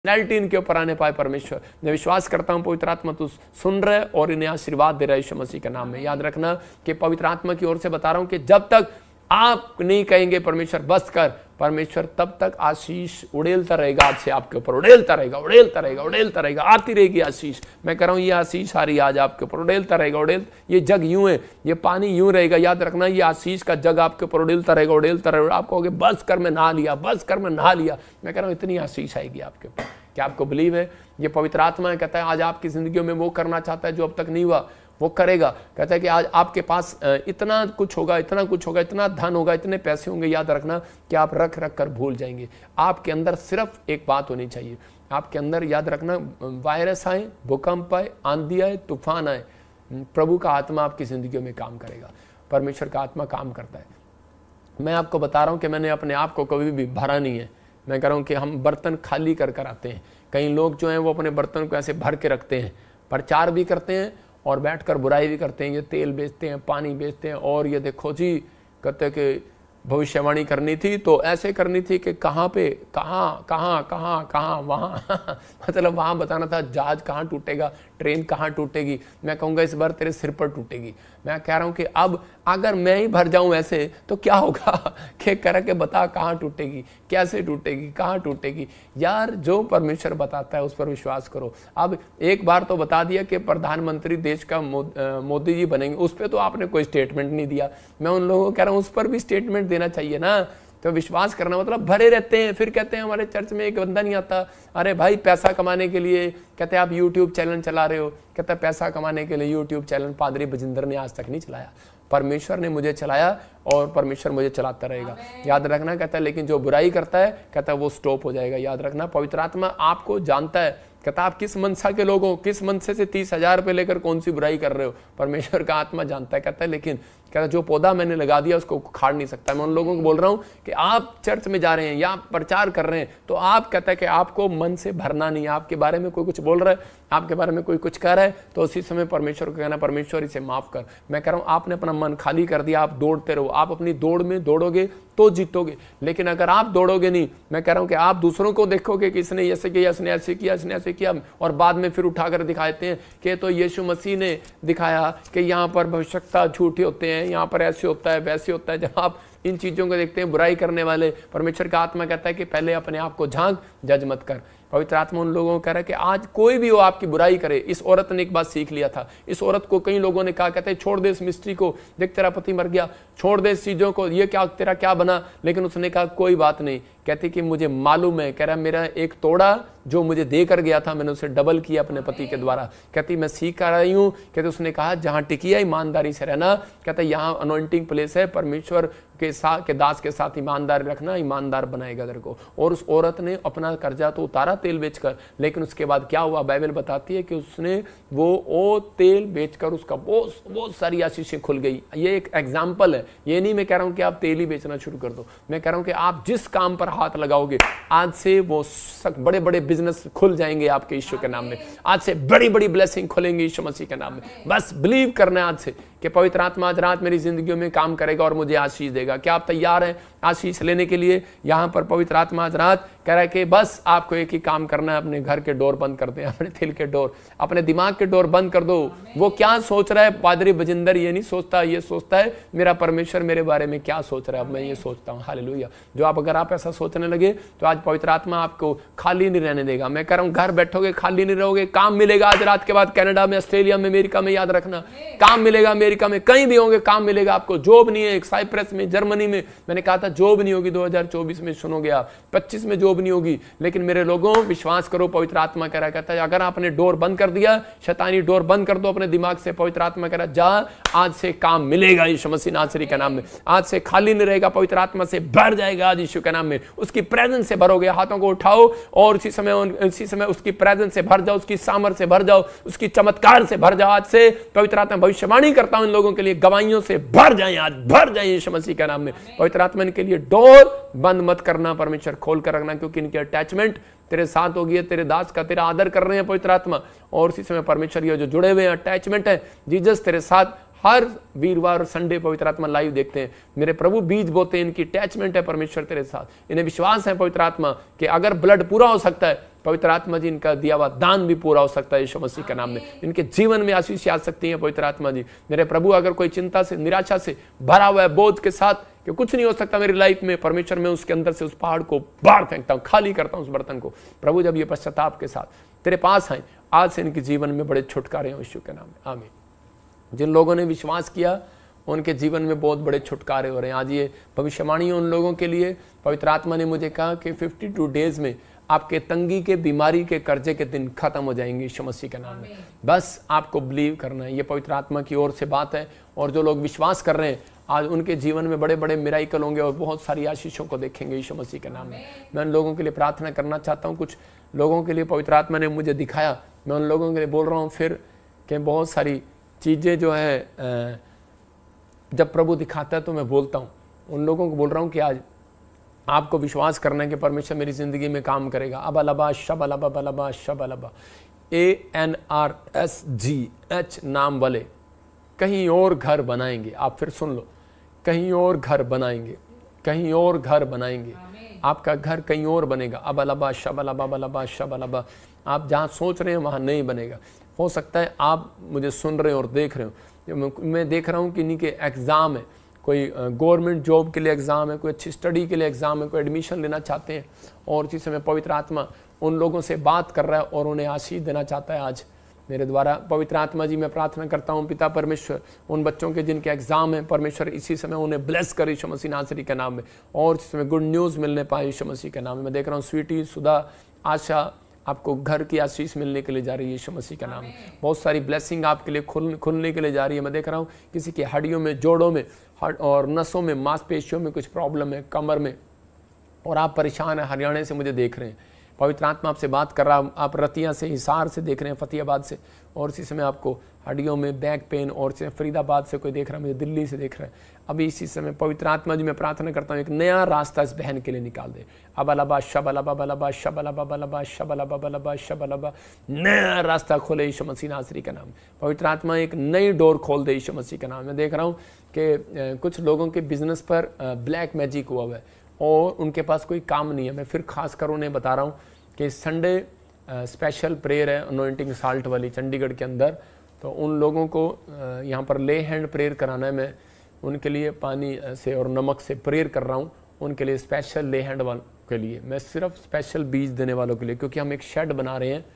Penalty इनके ऊपर आने पाए परमेश्वर। मैं विश्वास करता हूं पवित्र आत्मा तू सुन रहे और इन्हें आशीर्वाद दे रहा है यीशु मसीह के नाम में। याद रखना कि पवित्र आत्मा की ओर से बता रहा हूं कि जब तक आप नहीं कहेंगे परमेश्वर बस कर, परमेश्वर तब तक आशीष उड़ेलता रहेगा, आज से आपके ऊपर उड़ेलता रहेगा, उड़ेलता रहेगा, उड़ेलता रहेगा, आती रहेगी आशीष। मैं कह रहा हूं ये आशीष आ रही है आज आपके ऊपर, उड़ेलता रहेगा, ये जग यूं है, ये पानी यूं रहेगा। याद रखना ये आशीष का जग आपके ऊपर उड़ेलता रहेगा, उड़ेलता रहेगा। आप कहोगे बस कर मैं नहा लिया, बस कर मैं नहा लिया। मैं कह रहा हूं इतनी आशीष आएगी आपके ऊपर। क्या आपको बिलीव है? ये पवित्र आत्मा कहता है आज आपकी जिंदगियों में वो करना चाहता है जो अब तक नहीं हुआ, वो करेगा। कहता है कि आज आपके पास इतना कुछ होगा, इतना कुछ होगा, इतना धन होगा, इतने पैसे होंगे। याद रखना कि आप रख रख कर भूल जाएंगे। आपके अंदर सिर्फ एक बात होनी चाहिए, आपके अंदर याद रखना वायरस आए, भूकंप आए, आंधी आए, तूफान आए, प्रभु का आत्मा आपकी जिंदगियों में काम करेगा। परमेश्वर का आत्मा काम करता है। मैं आपको बता रहा हूं कि मैंने अपने आप को कभी भी भरा नहीं है। मैं कह रहा हूं कि हम बर्तन खाली कर कर आते हैं। कई लोग जो हैं वो अपने बर्तन को ऐसे भर के रखते हैं, प्रचार भी करते हैं और बैठकर बुराई भी करते हैं। ये तेल बेचते हैं, पानी बेचते हैं, और ये देखो जी कहते हैं कि भविष्यवाणी करनी थी तो ऐसे करनी थी कि कहाँ पे कहाँ वहाँ मतलब वहाँ बताना था जहाज कहाँ टूटेगा, ट्रेन कहाँ टूटेगी। मैं कहूँगा इस बार तेरे सिर पर टूटेगी। मैं कह रहा हूँ कि अब अगर मैं ही भर जाऊँ ऐसे तो क्या होगा कि कर के बता कहाँ टूटेगी, कैसे टूटेगी, कहाँ टूटेगी। यार जो परमेश्वर बताता है उस पर विश्वास करो। अब एक बार तो बता दिया कि प्रधानमंत्री देश का मोदी जी बनेंगे, उस पर तो आपने कोई स्टेटमेंट नहीं दिया। मैं उन लोगों को कह रहा हूँ उस पर भी स्टेटमेंट देना चाहिए ना। तो विश्वास करना मतलब भरे रहते हैं, फिर कहते हैं हमारे चर्च में एक बंदा नहीं आता। अरे भाई पैसा कमाने के लिए कहते हैं आप यूट्यूब चैनल चला रहे हो, कहता है पैसा कमाने के लिए यूट्यूब चैनल पादरी बजिंदर ने आज तक नहीं चलाया, परमेश्वर ने मुझे चलाया और परमेश्वर मुझे चलाता रहेगा। याद रखना कहता है लेकिन जो बुराई करता है कहता है वो स्टॉप हो जाएगा। याद रखना पवित्र आत्मा आपको जानता है, कहता आप किस मनसा के लोग हो, किस मनसे से 30,000 रुपए लेकर कौन सी बुराई कर रहे हो। परमेश्वर का आत्मा जानता है। कहता है लेकिन कहता जो पौधा मैंने लगा दिया उसको उखाड़ नहीं सकता। मैं उन लोगों को बोल रहा हूं कि आप चर्च में जा रहे हैं या प्रचार कर रहे हैं तो आप कहता है कि आपको मन से भरना नहीं है। आपके बारे में कोई कुछ बोल रहा है, आपके बारे में कोई कुछ कह रहा है तो उसी समय परमेश्वर को कहना परमेश्वर इसे माफ कर। मैं कह रहा हूं आपने अपना मन खाली कर दिया, आप दौड़ते रहो। आप अपनी दौड़ में दौड़ोगे तो जीतोगे, लेकिन अगर आप दौड़ोगे नहीं, मैं कह रहा हूं कि आप दूसरों को देखोगे कि इसने ऐसे किया, इसने ऐसे किया, इसने ऐसे किया, और बाद में फिर उठाकर दिखाते हैं कि तो यीशु मसीह ने दिखाया कि यहाँ पर भविष्यवक्ता झूठे होते हैं, यहाँ पर ऐसे होता है, वैसे होता है। जब आप इन चीजों को देखते हैं बुराई करने वाले, परमेश्वर का आत्मा कहता है कि पहले अपने आप को झांक, जज मत कर। पवित्र आत्मा उन लोगों को कह रहा है कि आज कोई भी हो आपकी बुराई करे। इस औरत ने एक बात सीख लिया था। इस औरत को कई लोगों ने कहा, कहते हैं छोड़ दे इस मिस्ट्री को, देख तेरा पति मर गया, छोड़ दे इस चीजों को, ये क्या तेरा क्या बना। लेकिन उसने कहा कोई बात नहीं। कहती कि मुझे मालूम है, कह रहा मेरा एक तोड़ा जो मुझे देकर गया था मैंने उसे डबल किया अपने पति के द्वारा। कहती मैं सीख कर रही हूँ। कहते उसने कहा जहां टिकी है ईमानदारी से रहना। कहता यहाँ अनॉइंटिंग प्लेस है, परमेश्वर के साथ के दास के साथ ईमानदारी रखना, ईमानदार बनाएगा तेरे को। और उस औरत ने अपना कर्जा तो उतारा तेल बेचकर, लेकिन उसके बाद क्या हुआ बाइबल बताती है कि उसने वो तेल बेचकर उसका बहुत सारी आशीषें खुल गई। ये एक एग्जाम्पल है। ये नहीं मैं कह रहा हूं कि आप तेल ही बेचना शुरू कर दो। मैं कह रहा हूं कि आप जिस काम पर हाथ लगाओगे आज से वो बड़े बड़े बिजनेस खुल जाएंगे आपके यीशु के नाम में। आज से बड़ी बड़ी ब्लेसिंग खुलेंगी यीशु मसीह के नाम में। बस बिलीव करना है आज से कि पवित्र आत्मा आज रात मेरी जिंदगी में काम करेगा और मुझे आशीष देगा। क्या आप तैयार हैं आशीष लेने के लिए? यहाँ पर पवित्र आत्मा आज रात कह रहा है कि बस आपको एक ही काम करना है, अपने घर के डोर बंद कर दें, अपने दिल के डोर, अपने दिमाग के डोर बंद कर दो। वो क्या सोच रहा है पादरी बजिंदर ये नहीं सोचता, ये सोचता है मेरा परमेश्वर मेरे बारे में क्या सोच रहा है, अब मैं ये सोचता हूँ। हालेलुया। जो आप अगर आप ऐसा सोचने लगे तो आज पवित्र आत्मा आपको खाली नहीं रहने देगा। मैं कह रहा हूँ घर बैठोगे खाली नहीं रहोगे, काम मिलेगा आज रात के बाद। कनाडा में, ऑस्ट्रेलिया में, अमेरिका में, याद रखना काम मिलेगा। अमेरिका में कहीं भी होंगे काम मिलेगा आपको। जॉब नहीं है, साइप्रस में, जर्मनी में मैंने कहा था जॉब नहीं होगी 2024 में, सुनोगे आप 25 में जॉब नहीं होगी। लेकिन मेरे लोगों विश्वास करो पवित्र आत्मा कह रहा कहता है अगर आपने डोर बंद कर दिया, शैतानी डोर बंद कर दो अपने दिमाग से। पवित्र आत्मा कह रहा जा आज से काम मिलेगा यीशु मसीह नासरी के नाम में। आज से खाली नहीं रहेगा, पवित्र आत्मा से भर जाएगा आज यीशु के नाम में। उसकी प्रेजेंस से भरोगे। हाथों को उठाओ और उसी समय उसकी प्रेजेंस से भर जाओ, उसकी सामर्थ से भर जाओ, उसकी चमत्कार से भर जाओ। आज से पवित्र आत्मा भविष्यवाणी करता हूं इन लोगों के लिए, गवाहियों से भर जाए, आज भर जाए यीशु मसीह के नाम में। पवित्र आत्मा के लिए डोर बंद मत करना, परमेश्वर खोल कर रखना, क्योंकि इनकी अटैचमेंट तेरे साथ होगी। तेरे दास का तेरा आदर कर रहे हैं पवित्र आत्मा, और उसी समय परमेश्वर ये जो जुड़े हुए हैं अटैचमेंट है, जीसस तेरे साथ हर वीरवार और संडे पवित्र आत्मा लाइव देखते हैं। मेरे प्रभु बीज बोते हैं, इनकी अटैचमेंट है परमेश्वर तेरे साथ, इन्हें विश्वास है पवित्र आत्मा कि अगर ब्लड पूरा हो सकता है, पवित्र आत्मा जी इनका दिया हुआ दान भी पूरा हो सकता है यीशु मसीह के नाम में। इनके जीवन में आशीष आ सकती है पवित्र आत्मा जी। मेरे प्रभु अगर कोई चिंता से, निराशा से भरा हुआ है, बोझ के साथ कि कुछ नहीं हो सकता मेरी लाइफ में, परमेश्वर में उसके अंदर से उस पहाड़ को बाहर फेंकता हूं, खाली करता हूं उस बर्तन को। प्रभु जब ये पश्चाताप के साथ तेरे पास आए, आज से इनके जीवन में बड़े छुटकारे हो यीशु के नाम में, आमीन। जिन लोगों ने विश्वास किया उनके जीवन में बहुत बड़े छुटकारे हो रहे हैं। आज ये भविष्यवाणी उन लोगों के लिए, पवित्र आत्मा ने मुझे कहा कि 52 डेज में आपके तंगी के, बीमारी के, कर्जे के दिन खत्म हो जाएंगे यीशु मसीह के नाम में। बस आपको बिलीव करना है, ये पवित्र आत्मा की ओर से बात है। और जो लोग विश्वास कर रहे हैं आज उनके जीवन में बड़े बड़े मिराइकल होंगे और बहुत सारी आशीषों को देखेंगे यीशु मसीह के नाम में। मैं उन लोगों के लिए प्रार्थना करना चाहता हूँ। कुछ लोगों के लिए पवित्र आत्मा ने मुझे दिखाया, मैं उन लोगों के लिए बोल रहा हूँ फिर कि बहुत सारी चीज़ें जो है जब प्रभु दिखाता है तो मैं बोलता हूँ। उन लोगों को बोल रहा हूँ कि आज आपको विश्वास करना है कि परमेश्वर मेरी ज़िंदगी में काम करेगा। अबलबा शबलबा बलबा शबलबा, ANRSGH नाम वाले कहीं और घर बनाएंगे। आप फिर सुन लो, कहीं और घर बनाएंगे, कहीं और घर बनाएंगे। आपका घर कहीं और बनेगा। अबलबा शबलबा बलबा शबलबा, आप जहाँ सोच रहे हैं वहाँ नहीं बनेगा। हो सकता है आप मुझे सुन रहे हो और देख रहे हो, मैं देख रहा हूँ कि इन्हीं के एग्ज़ाम है, कोई गवर्नमेंट जॉब के लिए एग्ज़ाम है, कोई अच्छी स्टडी के लिए एग्ज़ाम है, कोई एडमिशन लेना चाहते हैं और इसी समय पवित्र आत्मा उन लोगों से बात कर रहा है और उन्हें आशीष देना चाहता है आज मेरे द्वारा। पवित्र आत्मा जी मैं प्रार्थना करता हूँ पिता परमेश्वर, उन बच्चों के जिनके एग्ज़ाम है परमेश्वर इसी समय उन्हें ब्लेस कर यीशु मसीह नासरी के नाम में, और इस समय गुड न्यूज़ मिलने पाए यीशु मसीह के नाम में। मैं देख रहा हूँ स्वीटी, सुधा, आशा, आपको घर की आशीष मिलने के लिए जा रही है यीशु मसीह का नाम। बहुत सारी ब्लेसिंग आपके लिए खुलने के लिए जा रही है। मैं देख रहा हूँ किसी की हड्डियों में, जोड़ों में और नसों में, मांसपेशियों में कुछ प्रॉब्लम है, कमर में, और आप परेशान हैं। हरियाणा से मुझे देख रहे हैं, पवित्र आत्मा आपसे बात कर रहा। आप रतिया से, हिसार से देख रहे हैं, फतेहाबाद से, और इसी समय आपको हड्डियों में बैक पेन, और फरीदाबाद से कोई देख रहा है, मुझे दिल्ली से देख रहा है। अभी इसी समय पवित्र आत्मा जी मैं प्रार्थना करता हूँ एक नया रास्ता इस बहन के लिए निकाल दे। अबलबा शबलबा बलबा शबलबा बलबा शबलबा बलबा शबलबा, नया रास्ता खोले यीशु मसीह नासरी का नाम। पवित्र आत्मा एक नई डोर खोल दे यीशु मसीह का नाम। मैं देख रहा हूँ कि कुछ लोगों के बिजनेस पर ब्लैक मैजिक हुआ हुआ है और उनके पास कोई काम नहीं है। मैं फिर खास कर उन्हें बता रहा हूँ कि संडे स्पेशल प्रेयर है अनॉइंटिंग साल्ट वाली चंडीगढ़ के अंदर, तो उन लोगों को यहाँ पर ले हैंड प्रेयर कराना है। मैं उनके लिए पानी से और नमक से प्रेयर कर रहा हूँ, उनके लिए स्पेशल ले हैंड वालों के लिए। मैं सिर्फ स्पेशल बीज देने वालों के लिए, क्योंकि हम एक शेड बना रहे हैं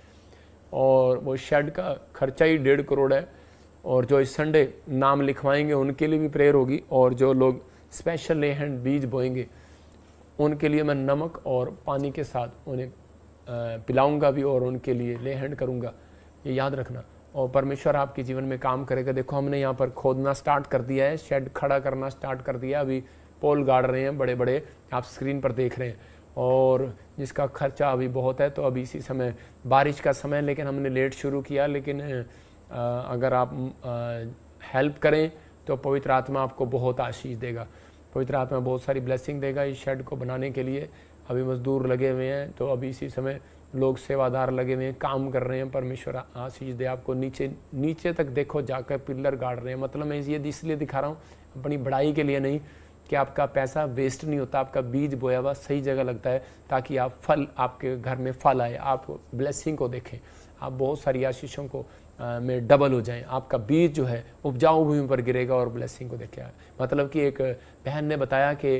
और वो शेड का खर्चा ही 1.5 करोड़ है, और जो इस संडे नाम लिखवाएंगे उनके लिए भी प्रेयर होगी, और जो लोग स्पेशल ले हैंड बीज बोएंगे उनके लिए मैं नमक और पानी के साथ उन्हें पिलाऊंगा भी और उनके लिए ले हैंड करूँगा, ये याद रखना। और परमेश्वर आपके जीवन में काम करेगा। देखो हमने यहाँ पर खोदना स्टार्ट कर दिया है, शेड खड़ा करना स्टार्ट कर दिया, अभी पोल गाड़ रहे हैं बड़े बड़े, आप स्क्रीन पर देख रहे हैं, और जिसका खर्चा अभी बहुत है। तो अभी इसी समय बारिश का समय, लेकिन हमने लेट शुरू किया, लेकिन अगर आप हेल्प करें तो पवित्र आत्मा आपको बहुत आशीष देगा। पवित्र आत्मा बहुत सारी ब्लेसिंग देगा इस शेड को बनाने के लिए। अभी मजदूर लगे हुए हैं, तो अभी इसी समय लोग सेवादार लगे हुए हैं, काम कर रहे हैं। परमेश्वर आशीष दे आपको। नीचे तक देखो, जाकर पिलर गाड़ रहे हैं। मतलब मैं ये इसलिए दिखा रहा हूँ अपनी बड़ाई के लिए नहीं, कि आपका पैसा वेस्ट नहीं होता, आपका बीज बोया हुआ सही जगह लगता है, ताकि आप फल, आपके घर में फल आए, आप ब्लेसिंग को देखें, आप बहुत सारी आशीषों को में डबल हो जाएं। आपका बीज जो है उपजाऊ भूमि पर गिरेगा और ब्लेसिंग को देखें। मतलब कि एक बहन ने बताया कि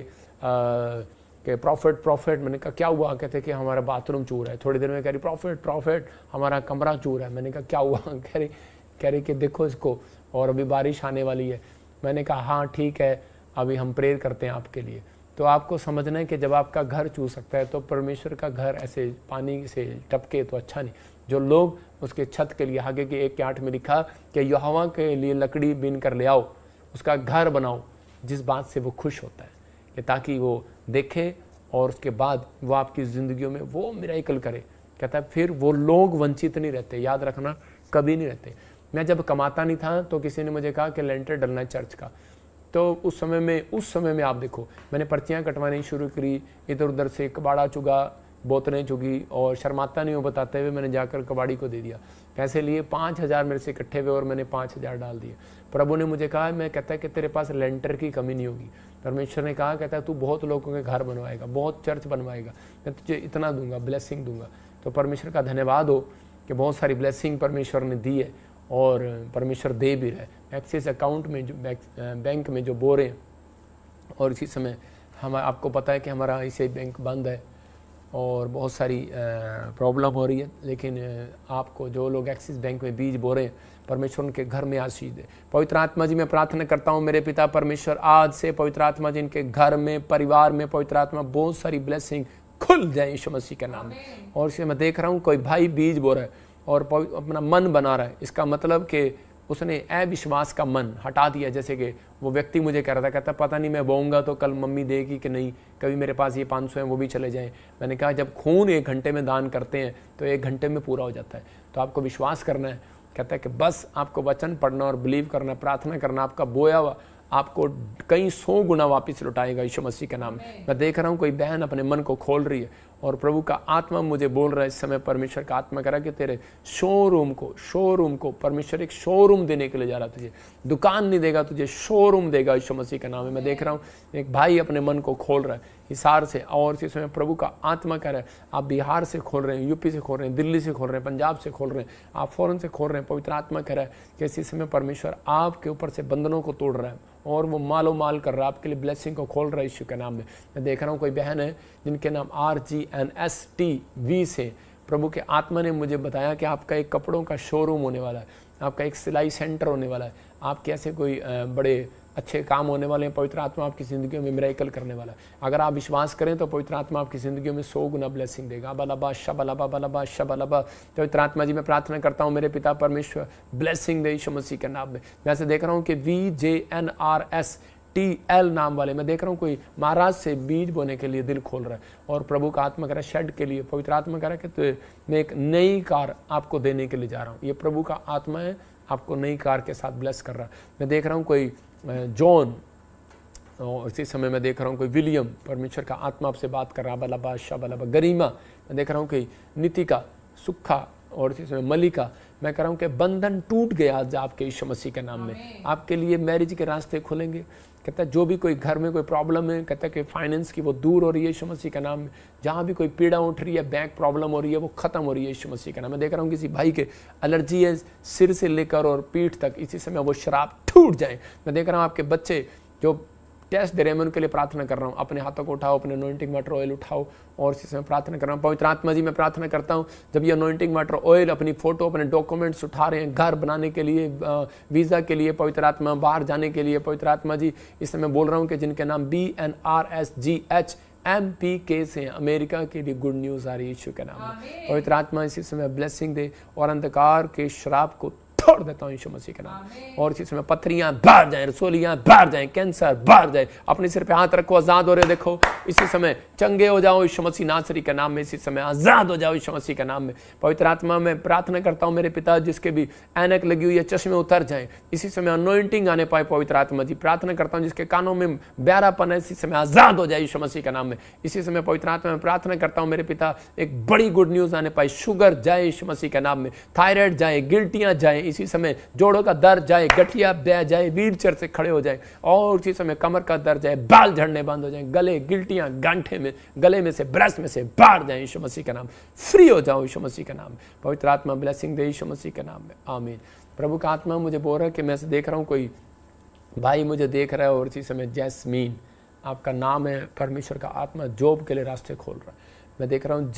प्रॉफिट, मैंने कहा क्या हुआ? कहते कि हमारा बाथरूम चूर है। थोड़ी देर में कह रही प्रॉफिट हमारा कमरा चूर है। मैंने कहा क्या हुआ? कह रही कि देखो इसको, और अभी बारिश आने वाली है। मैंने कहा हाँ ठीक है, अभी हम प्रेयर करते हैं आपके लिए। तो आपको समझना है कि जब आपका घर चू सकता है तो परमेश्वर का घर ऐसे पानी से टपके तो अच्छा नहीं। जो लोग उसके छत के लिए, आगे के 1:8 में लिखा कि यहोवा के लिए लकड़ी बीन कर ले आओ, उसका घर बनाओ, जिस बात से वो खुश होता है, कि ताकि वो देखे और उसके बाद वो आपकी ज़िंदगियों में वो मिरेकल करे। कहता है फिर वो लोग वंचित नहीं रहते। याद रखना, कभी नहीं रहते। मैं जब कमाता नहीं था तो किसी ने मुझे कहा कि लेंटर डलना है चर्च का, तो उस समय में आप देखो, मैंने पर्चियाँ कटवानी शुरू करी, इधर उधर से कबाड़ा चुगा, बोतलें चुकी और शर्माता नहीं हूँ बताते हुए मैंने जाकर कबाड़ी को दे दिया। पैसे लिए 5,000 मेरे से इकट्ठे हुए और मैंने 5,000 डाल दिए। प्रभु ने मुझे कहा, मैं कहता है कि तेरे पास लेंटर की कमी नहीं होगी। परमेश्वर ने कहा, कहता है तू बहुत लोगों के घर बनवाएगा, बहुत चर्च बनवाएगा, मैं तुझे इतना दूंगा, ब्लेसिंग दूंगा। तो परमेश्वर का धन्यवाद हो कि बहुत सारी ब्लेसिंग परमेश्वर ने दी है और परमेश्वर दे भी रहा है। एक्सिस अकाउंट में जो बैंक में जो बोरे हैं, और इसी समय हम आपको पता है कि हमारा ICICI बैंक बंद है और बहुत सारी प्रॉब्लम हो रही है, लेकिन आपको जो लोग एक्सिस बैंक में बीज बो रहे हैं, परमेश्वर उनके घर में आशीष दे। पवित्र आत्मा जी मैं प्रार्थना करता हूँ मेरे पिता परमेश्वर, आज से पवित्र आत्मा जी इनके घर में, परिवार में पवित्र आत्मा बहुत सारी ब्लेसिंग खुल जाए यीशु मसीह के नाम में। और इसे मैं देख रहा हूँ कोई भाई बीज बो रहा है और अपना मन बना रहा है, इसका मतलब कि उसने अविश्वास का मन हटा दिया। जैसे कि वो व्यक्ति मुझे कह रहा था, कहता पता नहीं मैं बोऊंगा तो कल मम्मी देगी कि नहीं, कभी मेरे पास ये 500 हैं वो भी चले जाएं। मैंने कहा जब खून 1 घंटे में दान करते हैं तो 1 घंटे में पूरा हो जाता है। तो आपको विश्वास करना है। कहता है कि बस आपको वचन पढ़ना और बिलीव करना, प्रार्थना करना, आपका बोया हुआ आपको कई 100 गुना वापस लौटाएगा यीशु मसीह के नाम में। मैं देख रहा हूँ कोई बहन अपने मन को खोल रही है और प्रभु का आत्मा मुझे बोल रहा है इस समय, परमेश्वर का आत्मा कह रहा है कि तेरे शोरूम को परमेश्वर एक शोरूम देने के लिए जा रहा है। तुझे दुकान नहीं देगा, तुझे शोरूम देगा यीशु मसीह के नाम में। मैं देख रहा हूँ एक भाई अपने मन को खोल रहा है हिसार से, और इस समय प्रभु का आत्मा कह रहा है आप बिहार से खोल रहे हैं, यूपी से खोल रहे हैं, दिल्ली से खोल रहे हैं, पंजाब से खोल रहे हैं, आप फौरन से खोल रहे हैं। पवित्र आत्मा कह रहा है कि इसी समय परमेश्वर आपके ऊपर से बंधनों को तोड़ रहा है और वो मालो माल कर रहा है, आपके लिए ब्लेसिंग को खोल रहा है यीशु के नाम में। मैं देख रहा हूँ कोई बहन है जिनके नाम RGNSTV से प्रभु के आत्मा ने मुझे बताया कि आपका एक कपड़ों का शोरूम होने वाला है, आपका एक सिलाई सेंटर होने वाला है, आपके ऐसे कोई बड़े अच्छे काम होने वाले हैं। पवित्र आत्मा आपकी ज़िंदगी में मिरेकल करने वाला है। अगर आप विश्वास करें तो पवित्र आत्मा आपकी ज़िंदगी में 100 गुना ब्लेसिंग देगा। बलबा शबलबा बलबा शबलबा। पवित्र आत्मा जी मैं प्रार्थना करता हूँ मेरे पिता परमेश्वर ब्लेसिंग दे यीशु मसीह के नाम में। मैं ऐसे देख रहा हूँ कि VJNRSTL नाम वाले, मैं देख रहा हूँ कोई महाराष्ट्र से बीज बोने के लिए दिल खोल रहा है और प्रभु का आत्मा कह रहा है शेड के लिए। पवित्र आत्मा कह रहा है कि मैं एक नई कार आपको देने के लिए जा रहा हूँ। ये प्रभु का आत्मा है, आपको नई कार के साथ ब्लेस कर रहा है। मैं देख रहा हूँ कोई जॉन, और इसी समय मैं देख रहा हूँ कोई विलियम, परमेश्वर का आत्मा आपसे बात कर रहा है। बलबा शबलबा। गरिमा, मैं देख रहा हूँ कि नितिका, सुखा, और इसी समय मलिका, मैं कह रहा हूँ कि बंधन टूट गया आज आपके यीशु मसीह के नाम में। आपके लिए मैरिज के रास्ते खुलेंगे। कहता है जो भी कोई घर में कोई प्रॉब्लम है, कहता है कि फाइनेंस की वो दूर हो रही है यीशु मसीह के नाम में। जहाँ भी कोई पीड़ा उठ रही है, बैंक प्रॉब्लम हो रही है, वो खत्म हो रही है यीशु मसीह के नाम में। देख रहा हूँ किसी भाई के एलर्जी है सिर से लेकर और पीठ तक, इसी समय वो शराब टूट जाए। मैं देख रहा हूँ आपके बच्चे जो टेस्ट दे रहे हैं, मैं उनके लिए प्रार्थना कर रहा हूँ। अपने हाथों को उठाओ, अपने अनॉइंटिंग वाटर ऑयल उठाओ और इसी समय प्रार्थना कर रहा हूँ। पवित्र आत्मा जी मैं प्रार्थना करता हूँ जब ये अनॉइंटिंग वाटर ऑयल अपनी फोटो, अपने डॉक्यूमेंट्स उठा रहे हैं, घर बनाने के लिए, वीज़ा के लिए, पवित्र आत्मा बाहर जाने के लिए, पवित्र आत्मा जी इस समय बोल रहा हूँ कि जिनके नाम BNRSGHMPK से अमेरिका के लिए गुड न्यूज़ आ रही है यीशु के नाम में। पवित्र आत्मा इसी समय ब्लेसिंग दे और अंधकार के शराब को छोड़ देता हूँ यीशु मसीह के नाम। और इसी समय पथरियां बाहर जाएं, रसोलियां बाहर जाएं, कैंसर बाहर जाए। अपने सिर पे हाथ रखो, आजाद हो रहे देखो। इसी समय चंगे हो जाओ यीशु मसीह नासरी के नाम में। इसी समय आजाद हो जाओ यीशु मसीह के नाम में। पवित्र आत्मा में प्रार्थना करता हूँ मेरे पिता जिसके भी ऐनक लगी हुई है, चश्मे उतर जाएं इसी समय, अनॉइंटिंग आने पाए। पवित्र आत्मा जी प्रार्थना करता हूँ जिसके कानों में ब्यारापन है, इसी समय आजाद हो जाए यीशु मसीह के नाम में। इसी समय पवित्र आत्मा में प्रार्थना करता हूँ मेरे पिता एक बड़ी गुड न्यूज आने पाए। शुगर जाए यीशु मसीह के नाम में, थायराइड जाए, गिल्टियां जाए इसी समय, जोड़ों का दर्द जाए, गठिया बह जाए, व्हीलचेयर से खड़े हो जाए। और इसी समय कमर का दर्द जाए, बाल झड़ने बंद हो जाए, गले गिल्टियां गांठे में, गले में से, ब्रेस्ट में से बाहर जाए यीशु मसीह का नाम। फ्री हो जाओ यीशु मसीह का नाम। पवित्र आत्मा ब्लेसिंग दे यीशु मसीह के नाम में, आमीन। प्रभु का आत्मा मुझे बोल रहा है कि मैं से देख रहा हूँ कोई भाई मुझे देख रहा है और इसी समय जैस्मीन आपका नाम है। परमेश्वर का आत्मा जॉब के लिए रास्ते खोल रहा है। मैं देख रहा हूँ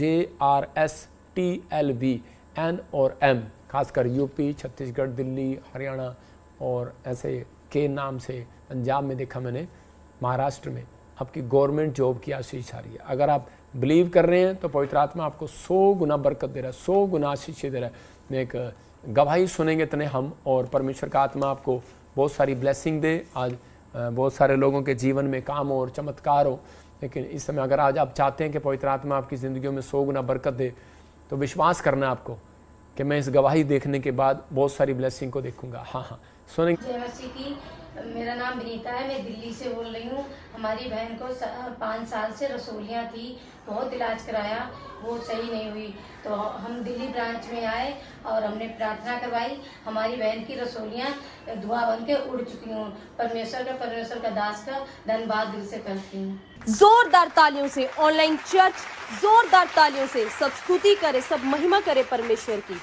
JRSTLVN और M, खासकर यूपी, छत्तीसगढ़, दिल्ली, हरियाणा और ऐसे के नाम से पंजाब में देखा मैंने, महाराष्ट्र में आपकी गवर्नमेंट जॉब की आशीष आ रही है। अगर आप बिलीव कर रहे हैं तो पवित्र आत्मा आपको 100 गुना बरकत दे रहा है, 100 गुना आशीष दे रहा है। मैं एक गवाही सुनेंगे इतने हम, और परमेश्वर का आत्मा आपको बहुत सारी ब्लेसिंग दे। आज बहुत सारे लोगों के जीवन में काम हो और चमत्कार हो, लेकिन इस समय अगर आज आप चाहते हैं कि पवित्र आत्मा आपकी ज़िंदगी में 100 गुना बरकत दे तो विश्वास करना है आपको कि मैं इस गवाही देखने के बाद बहुत सारी ब्लेसिंग को देखूंगा। हाँ, सुनेंगे। जय मसीह की। मेरा नाम विनीता है, मैं दिल्ली से बोल रही हूँ। हमारी बहन को 5 साल से रसोलियाँ थी, बहुत इलाज कराया, वो सही नहीं हुई। तो हम दिल्ली ब्रांच में आए और हमने प्रार्थना करवाई। हमारी बहन की रसोलियाँ धुआं बन के उड़ चुकी हूँ। परमेश्वर का दास का धन्यवाद दिल से करती हूँ। जोरदार तालियों से ऑनलाइन चर्च, जोरदार तालियों से सब स्तुति करे, सब महिमा करे परमेश्वर की।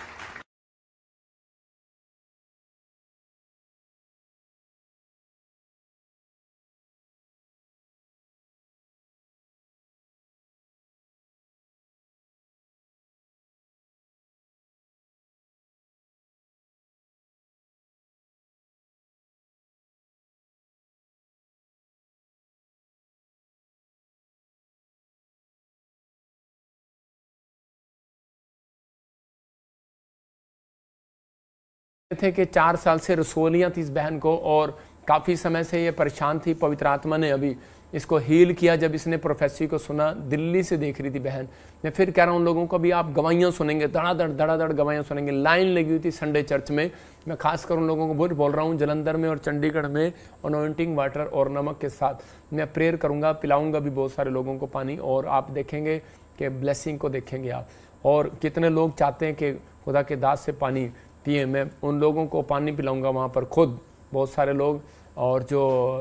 थे कि 4 साल से रसोलियाँ थी इस बहन को और काफ़ी समय से ये परेशान थी। पवित्र आत्मा ने अभी इसको हील किया जब इसने प्रोफेसी को सुना। दिल्ली से देख रही थी बहन। मैं फिर कह रहा हूँ लोगों को, भी आप गवाहियाँ सुनेंगे, धड़ाधड़ गवाहियाँ सुनेंगे। लाइन लगी हुई थी संडे चर्च में। मैं खासकर उन लोगों को बोल रहा हूँ जलंधर में और चंडीगढ़ में अनॉइंटिंग वाटर और नमक के साथ मैं प्रेयर करूँगा, पिलाऊंगा भी बहुत सारे लोगों को पानी, और आप देखेंगे कि ब्लेसिंग को देखेंगे आप। और कितने लोग चाहते हैं कि खुदा के दास से पानी पिए। मैं उन लोगों को पानी पिलाऊंगा वहाँ पर खुद, बहुत सारे लोग, और जो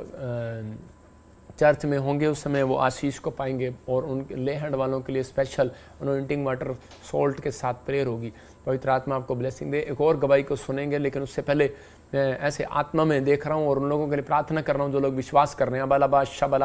चर्च में होंगे उस समय वो आशीष को पाएंगे। और उन ले हैंड वालों के लिए स्पेशल अनॉइंटिंग वाटर सोल्ट के साथ प्रेयर होगी। पवित्र आत्मा आपको ब्लेसिंग दे। एक और गवाही को सुनेंगे, लेकिन उससे पहले मैं ऐसे आत्मा में देख रहा हूँ और उन लोगों के लिए प्रार्थना कर रहा हूँ जो लोग विश्वास कर रहे हैं। बलाबा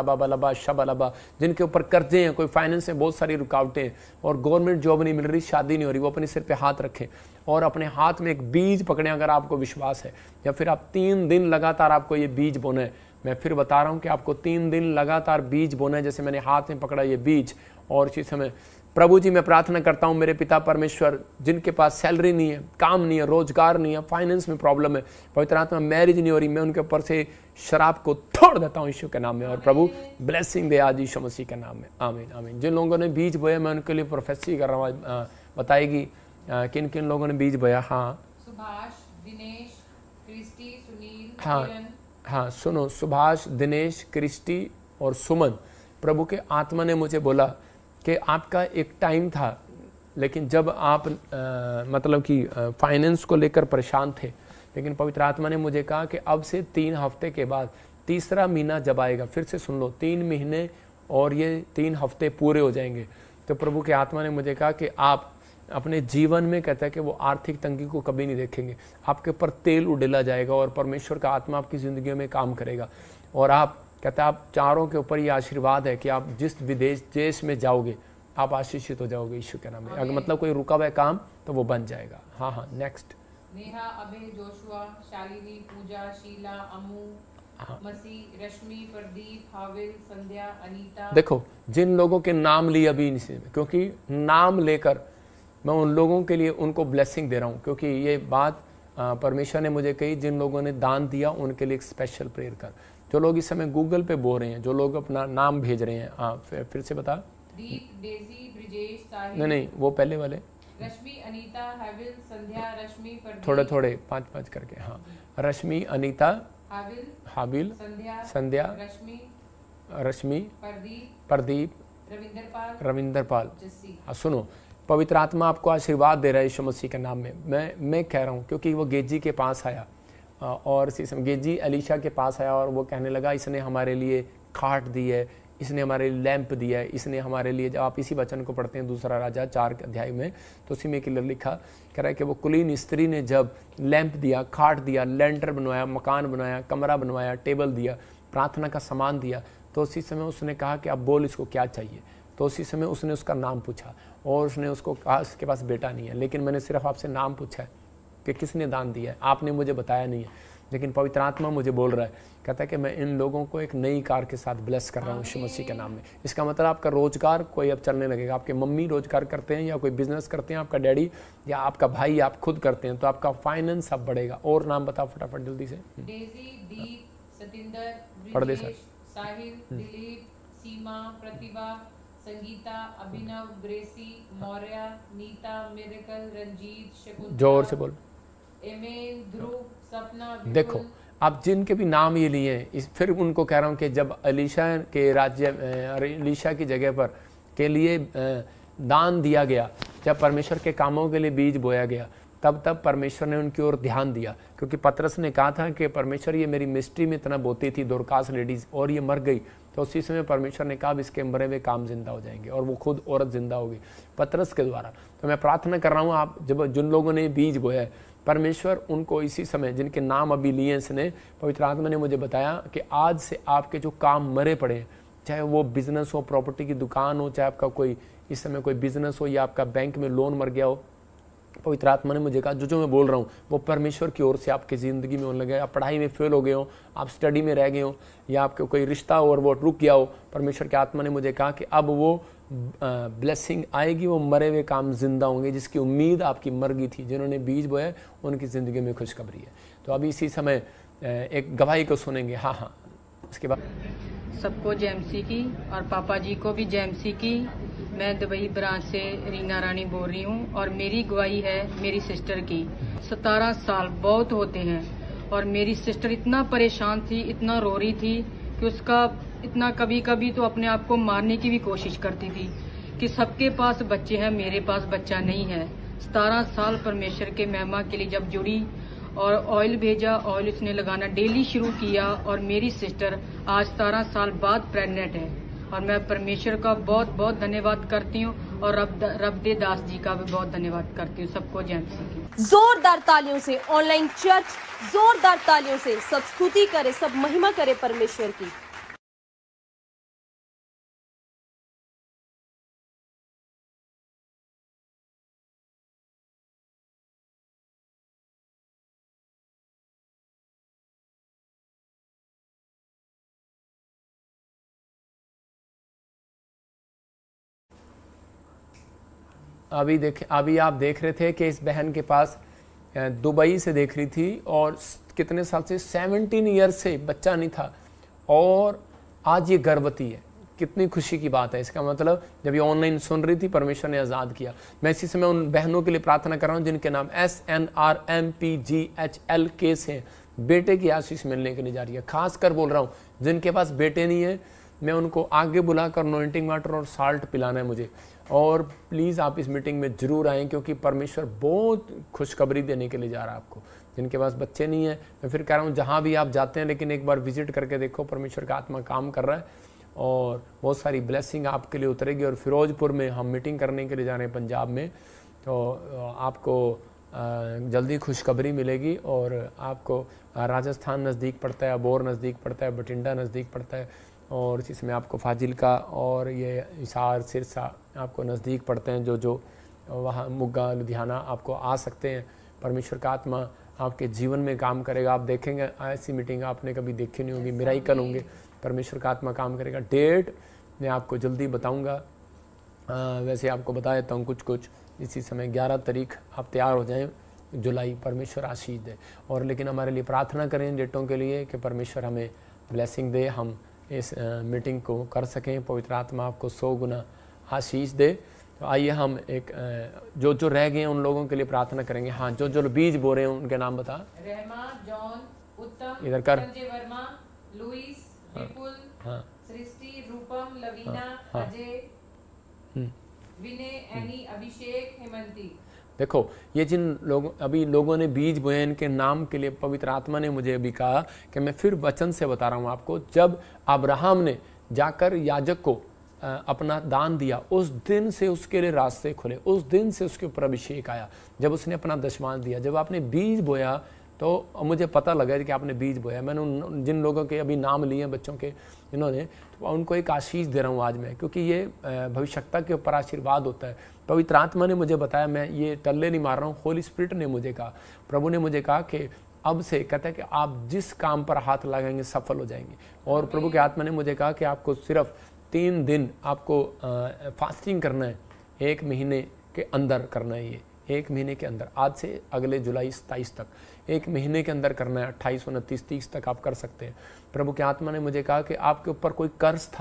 शबलाबा, जिनके ऊपर कर्जे हैं, कोई फाइनेंस में बहुत सारी रुकावटें हैं और गवर्नमेंट जॉब नहीं मिल रही, शादी नहीं हो रही, वो अपने सिर पे हाथ रखें और अपने हाथ में एक बीज पकड़ें अगर आपको विश्वास है। या फिर आप 3 दिन लगातार आपको ये बीज बोना है। मैं फिर बता रहा हूँ कि आपको 3 दिन लगातार बीज बोना है, जैसे मैंने हाथ में पकड़ा ये बीज। और इसी समय प्रभु जी मैं प्रार्थना करता हूँ मेरे पिता परमेश्वर, जिनके पास सैलरी नहीं है, काम नहीं है, रोजगार नहीं है, फाइनेंस में प्रॉब्लम है, पवित्र आत्मा मैरिज नहीं हो रही, मैं उनके ऊपर से शराब को तोड़ देता हूँ यीशु के नाम में। और प्रभु ब्लेसिंग दे आज यीशु मसीह के नाम में। आमीन आमीन। जिन लोगों ने बीज बोया मैं उनके लिए प्रोफेसी कर रहा हूँ। बताएगी किन किन लोगों ने बीज बोया। हाँ, सुभाष, दिनेश, क्रिस्टी, सुनील, हाँ सुनो, सुभाष, दिनेश, क्रिस्टी और सुमन। प्रभु के आत्मा ने मुझे बोला कि आपका एक टाइम था, लेकिन जब आप मतलब कि फाइनेंस को लेकर परेशान थे, लेकिन पवित्र आत्मा ने मुझे कहा कि अब से 3 हफ्ते के बाद तीसरा महीना जब आएगा, फिर से सुन लो, 3 महीने और ये 3 हफ्ते पूरे हो जाएंगे। तो प्रभु के आत्मा ने मुझे कहा कि आप अपने जीवन में, कहता है कि वो आर्थिक तंगी को कभी नहीं देखेंगे। आपके ऊपर तेल उड़ेला जाएगा और परमेश्वर का आत्मा आपकी ज़िंदगी में काम करेगा। और आप, कहता है, आप चारों के ऊपर ये आशीर्वाद है कि आप जिस विदेश देश में जाओगे आप आशीषित हो जाओगे यीशु के नाम में। अगर मतलब कोई रुका हुआ है काम तो वो बन जाएगा। हाँ हाँ, नेक्स्ट। नेहा, अभय, जोशुआ, शालिनी, पूजा, शीला, अमू, मसी, रश्मि, प्रदीप, हाविल, संध्या, अनीता। देखो जिन लोगों के नाम लिए अभी इनसे, क्योंकि नाम लेकर मैं उन लोगों के लिए उनको ब्लेसिंग दे रहा हूँ, क्योंकि ये बात परमेश्वर ने मुझे कही। जिन लोगों ने दान दिया उनके लिए एक स्पेशल प्रेयर कर। जो लोग इस समय गूगल पे बोल रहे हैं, जो लोग अपना नाम भेज रहे हैं, हाँ फिर से बता। दीप, डेजी, ब्रिजेश, साहिल, नहीं वो पहले वाले। रश्मि, अनीता, हाविल, संध्या, रश्मि, प्रदीप। थोड़े 5-5 करके। हाँ, रश्मि, अनीता, हाबिल, संध्या, रश्मि, प्रदीप, रविंदरपाल। हाँ सुनो, पवित्र आत्मा आपको आशीर्वाद दे रहा है यीशु मसीह के नाम में। मैं कह रहा हूँ, क्योंकि वो गेजी के पास आया और इसी समय गेजी एलिशा के पास आया और वो कहने लगा, इसने हमारे लिए खाट दी है, इसने हमारे लिए लैंप दिया है, इसने हमारे लिए। जब आप इसी वचन को पढ़ते हैं दूसरा राजा 4 के अध्याय में, तो उसी में क्लियर लिखा कह रहा है कि वो कुलीन स्त्री ने जब लैंप दिया, खाट दिया, लेंटर बनवाया, मकान बनाया, कमरा बनवाया, टेबल दिया, प्रार्थना का सामान दिया, तो उसी समय उसने कहा कि अब बोल इसको क्या चाहिए। तो उसी समय उसने उसका नाम पूछा और उसने उसको कहा उसके पास बेटा नहीं है, लेकिन मैंने सिर्फ आपसे नाम पूछा है कि किसने दान दिया है, आपने मुझे बताया नहीं है। लेकिन पवित्र आत्मा मुझे बोल रहा है, कहता है कि मैं इन लोगों को एक नई कार के साथ ब्लेस कर रहा हूँ यीशु मसीह के नाम में। इसका मतलब आपका रोजगार कोई अब चलने लगेगा। आपके मम्मी रोजगार करते हैं या कोई बिजनेस करते हैं, आपका डैडी या आपका भाई, आप खुद करते हैं, तो आपका फाइनेंस अब बढ़ेगा। और नाम बताओ फटाफट जल्दी से। Daisy, Deep, Satinder, Brijesh, Sahil, Dilip, Seema, Pratibha, Sangeeta, Abhinav, Gracie, Maurya, Neeta, Miracle, Ranjeet, Shakuntala, जोर से बोल। एमेल, ध्रुव, सपना। देखो आप जिनके भी नाम ये लिए हैं, इस फिर उनको कह रहा हूँ कि जब एलीशा के राज्य एलीशा की जगह पर के लिए दान दिया गया, जब परमेश्वर के कामों के लिए बीज बोया गया, तब परमेश्वर ने उनकी ओर ध्यान दिया। क्योंकि पतरस ने कहा था कि परमेश्वर ये मेरी मिस्ट्री में इतना बोती थी दोरकास लेडीज़ और ये मर गई, तो उसी समय परमेश्वर ने कहा इसके मरे हुए काम जिंदा हो जाएंगे, और वो खुद औरत जिंदा होगी पतरस के द्वारा। तो मैं प्रार्थना कर रहा हूँ, आप जब जिन लोगों ने बीज बोया है, परमेश्वर उनको इसी समय, जिनके नाम अभी लिए इसने, पवित्र आत्मा ने मुझे बताया कि आज से आपके जो काम मरे पड़े हैं, चाहे वो बिजनेस हो, प्रॉपर्टी की दुकान हो, चाहे आपका कोई इस समय कोई बिजनेस हो, या आपका बैंक में लोन मर गया हो, पवित्र आत्मा ने मुझे कहा जो मैं बोल रहा हूँ वो परमेश्वर की ओर से आपकी ज़िंदगी में होने लगे। आप पढ़ाई में फेल हो गए हो, आप स्टडी में रह गए हो, या आपके कोई रिश्ता हो और वो रुक गया हो, परमेश्वर की आत्मा ने मुझे कहा कि अब वो ब्लेसिंग आएगी, वो मरे हुए काम जिंदा होंगे, जिसकी उम्मीद आपकी मर गई थी। जिन्होंने बीज बोया उनकी ज़िंदगी में खुशखबरी है। तो अभी इसी समय एक गवाही को सुनेंगे। हाँ, उसके बाद सबको जेएमसी की और पापा जी को भी जेएमसी की। मैं दुबई ब्रांच से रीना रानी बोल रही हूँ और मेरी गवाही है मेरी सिस्टर की। 17 साल बहुत होते हैं और मेरी सिस्टर इतना परेशान थी, इतना रो रही थी कि उसका इतना कभी कभी तो अपने आप को मारने की भी कोशिश करती थी कि सबके पास बच्चे हैं, मेरे पास बच्चा नहीं है। 17 साल परमेश्वर के महिमा के लिए जब जुड़ी और ऑयल भेजा, ऑयल उसने लगाना डेली शुरू किया और मेरी सिस्टर आज 17 साल बाद प्रेग्नेंट है। और मैं परमेश्वर का बहुत बहुत धन्यवाद करती हूँ और रब्दे दास जी का भी बहुत धन्यवाद करती हूँ। सबको जेएमसी की जोरदार तालियों से ऑनलाइन चर्च, जोरदार तालियों से सब स्तुति करे, सब महिमा करे परमेश्वर की। अभी आप देख रहे थे कि इस बहन के पास दुबई से देख रही थी और कितने साल से 17 ईयर से बच्चा नहीं था और आज ये गर्भवती है। कितनी खुशी की बात है। इसका मतलब जब ये ऑनलाइन सुन रही थी, परमेश्वर ने आज़ाद किया। मैं इसी समय उन बहनों के लिए प्रार्थना कर रहा हूँ जिनके नाम SNRMPGHLK से बेटे की आशीष मिलने के लिए जा रही है। खासकर बोल रहा हूँ जिनके पास बेटे नहीं है, मैं उनको आगे बुलाकर अनॉइंटिंग वाटर और साल्ट पिलाना है मुझे। और प्लीज़ आप इस मीटिंग में ज़रूर आएँ क्योंकि परमेश्वर बहुत खुशखबरी देने के लिए जा रहा है आपको। जिनके पास बच्चे नहीं है, मैं फिर कह रहा हूँ जहाँ भी आप जाते हैं, लेकिन एक बार विजिट करके देखो, परमेश्वर का आत्मा काम कर रहा है और बहुत सारी ब्लेसिंग आपके लिए उतरेगी। और फिरोजपुर में हम मीटिंग करने के लिए जा रहे हैं पंजाब में, तो आपको जल्दी खुशखबरी मिलेगी। और आपको राजस्थान नज़दीक पड़ता है, अबोर नज़दीक पड़ता है, बठिंडा नज़दीक पड़ता है, और इसी समय आपको फाजिलका और ये हिसार सिरसा आपको नज़दीक पड़ते हैं। जो वहाँ मुग्गा लुधियाना आपको आ सकते हैं। परमेश्वर का आत्मा आपके जीवन में काम करेगा। आप देखेंगे ऐसी मीटिंग आपने कभी देखी नहीं होगी, मिराइकल होंगे, परमेश्वर का आत्मा काम करेगा। डेट मैं आपको जल्दी बताऊंगा, वैसे आपको बता देता हूँ कुछ इसी समय 11 तारीख आप तैयार हो जाएं जुलाई। परमेश्वर आशीष दे। और लेकिन हमारे लिए प्रार्थना करें डेटों के लिए कि परमेश्वर हमें ब्लेसिंग दे, हम इस मीटिंग को कर सकें। पवित्र आत्मा आपको 100 गुना आशीष दे। तो आइए हम एक जो रह गए हैं उन लोगों के लिए प्रार्थना करेंगे। हाँ, जो बीज बो रहे हैं उनके नाम बता। रहमा, जॉन, उत्तम, इधर कर। संजय वर्मा, लुइस, विपुल, हाँ, सृष्टि, रूपम, लवीना, हाँ, अजय, विनय, एनी, अभिषेक, हेमंती। देखो ये जिन लोगों ने बीज बोए, इनके नाम के लिए पवित्र आत्मा ने मुझे अभी कहा कि मैं फिर वचन से बता रहा हूँ आपको। जब अब्राहम ने जाकर याजक को अपना दान दिया, उस दिन से उसके लिए रास्ते खुले, उस दिन से उसके ऊपर अभिषेक आया। जब उसने अपना दशमांश दिया, जब आपने बीज बोया, तो मुझे पता लगा कि आपने बीज बोया। मैंने जिन लोगों के अभी नाम लिए हैं बच्चों के, इन्होंने, तो उनको एक आशीष दे रहा हूँ आज मैं, क्योंकि ये भविष्यता के ऊपर आशीर्वाद होता है। पवित्र आत्मा ने मुझे बताया, मैं ये टल्ले नहीं मार रहा हूँ, होली स्पिरिट ने मुझे कहा, प्रभु ने मुझे कहा कि अब से कहता है कि आप जिस काम पर हाथ लगाएंगे सफल हो जाएंगे। और प्रभु के आत्मा ने मुझे कहा कि आपको सिर्फ 3 दिन आपको फास्टिंग करना है, 1 महीने के अंदर करना है। ये 1 महीने के अंदर, आज से अगले जुलाई 27 तक 1 महीने के अंदर करना है। 28, 29, 30 तक आप कर सकते हैं। प्रभु के आत्मा ने मुझे कहा कि आपके ऊपर कोई कर्ज था,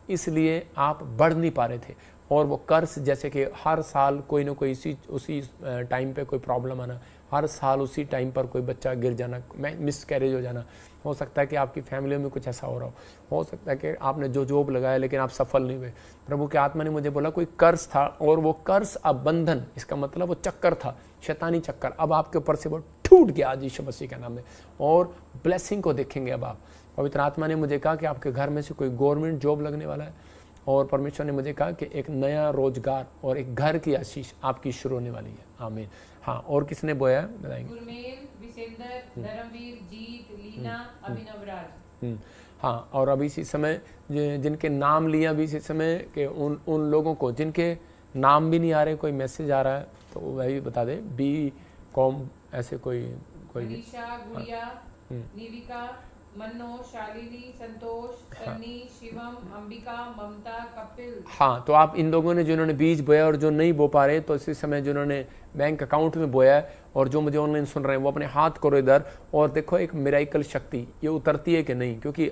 इसलिए आप बढ़ नहीं पा रहे थे। और वो कर्ज जैसे कि हर साल कोई ना कोई उसी टाइम पे कोई प्रॉब्लम आना, हर साल उसी टाइम पर कोई बच्चा गिर जाना, मिस कैरेज हो जाना, हो सकता है कि आपकी फैमिली में कुछ ऐसा हो रहा हो सकता है कि आपने जो जॉब लगाया लेकिन आप सफल नहीं हुए। प्रभु की आत्मा ने मुझे बोला कोई कर्ज था और वो कर्ज अब बंधन, इसका मतलब वो चक्कर था, शैतानी चक्कर, अब आपके ऊपर से वो टूट गया आज यीशु मसीह के नाम में, और ब्लेसिंग को देखेंगे अब आप। पवित्र आत्मा ने मुझे कहा कि आपके घर में से कोई गवर्नमेंट जॉब लगने वाला है, और परमेश्वर ने मुझे कहा कि एक नया रोजगार और एक घर की आशीष आपकी शुरू होने वाली है। आमीन। हाँ, और किसने बोया है बताएंगे? गुरमेल, विसेंदर, धर्मवीर, जीत, लीना, अभिनव राज। हाँ, और अभी इसी समय जिनके नाम लिया अभी इसी समय के उन लोगों को जिनके नाम भी नहीं आ रहे, कोई मैसेज आ रहा है तो वह भी बता दे। बी कॉम ऐसे कोई मनीषा, गुड़िया, निविका, मनो, शालिनी, संतोष, सन्नी, शिवम, अंबिका, ममता, कपिल। हाँ, तो आप इन लोगों ने जिन्होंने बीज बोया और जो नहीं बो पा रहे, तो इसी समय जिन्होंने बैंक अकाउंट में बोया है और जो मुझे ऑनलाइन सुन रहे हैं, वो अपने हाथ करो इधर और देखो एक मिराइकल शक्ति ये उतरती है कि नहीं। क्योंकि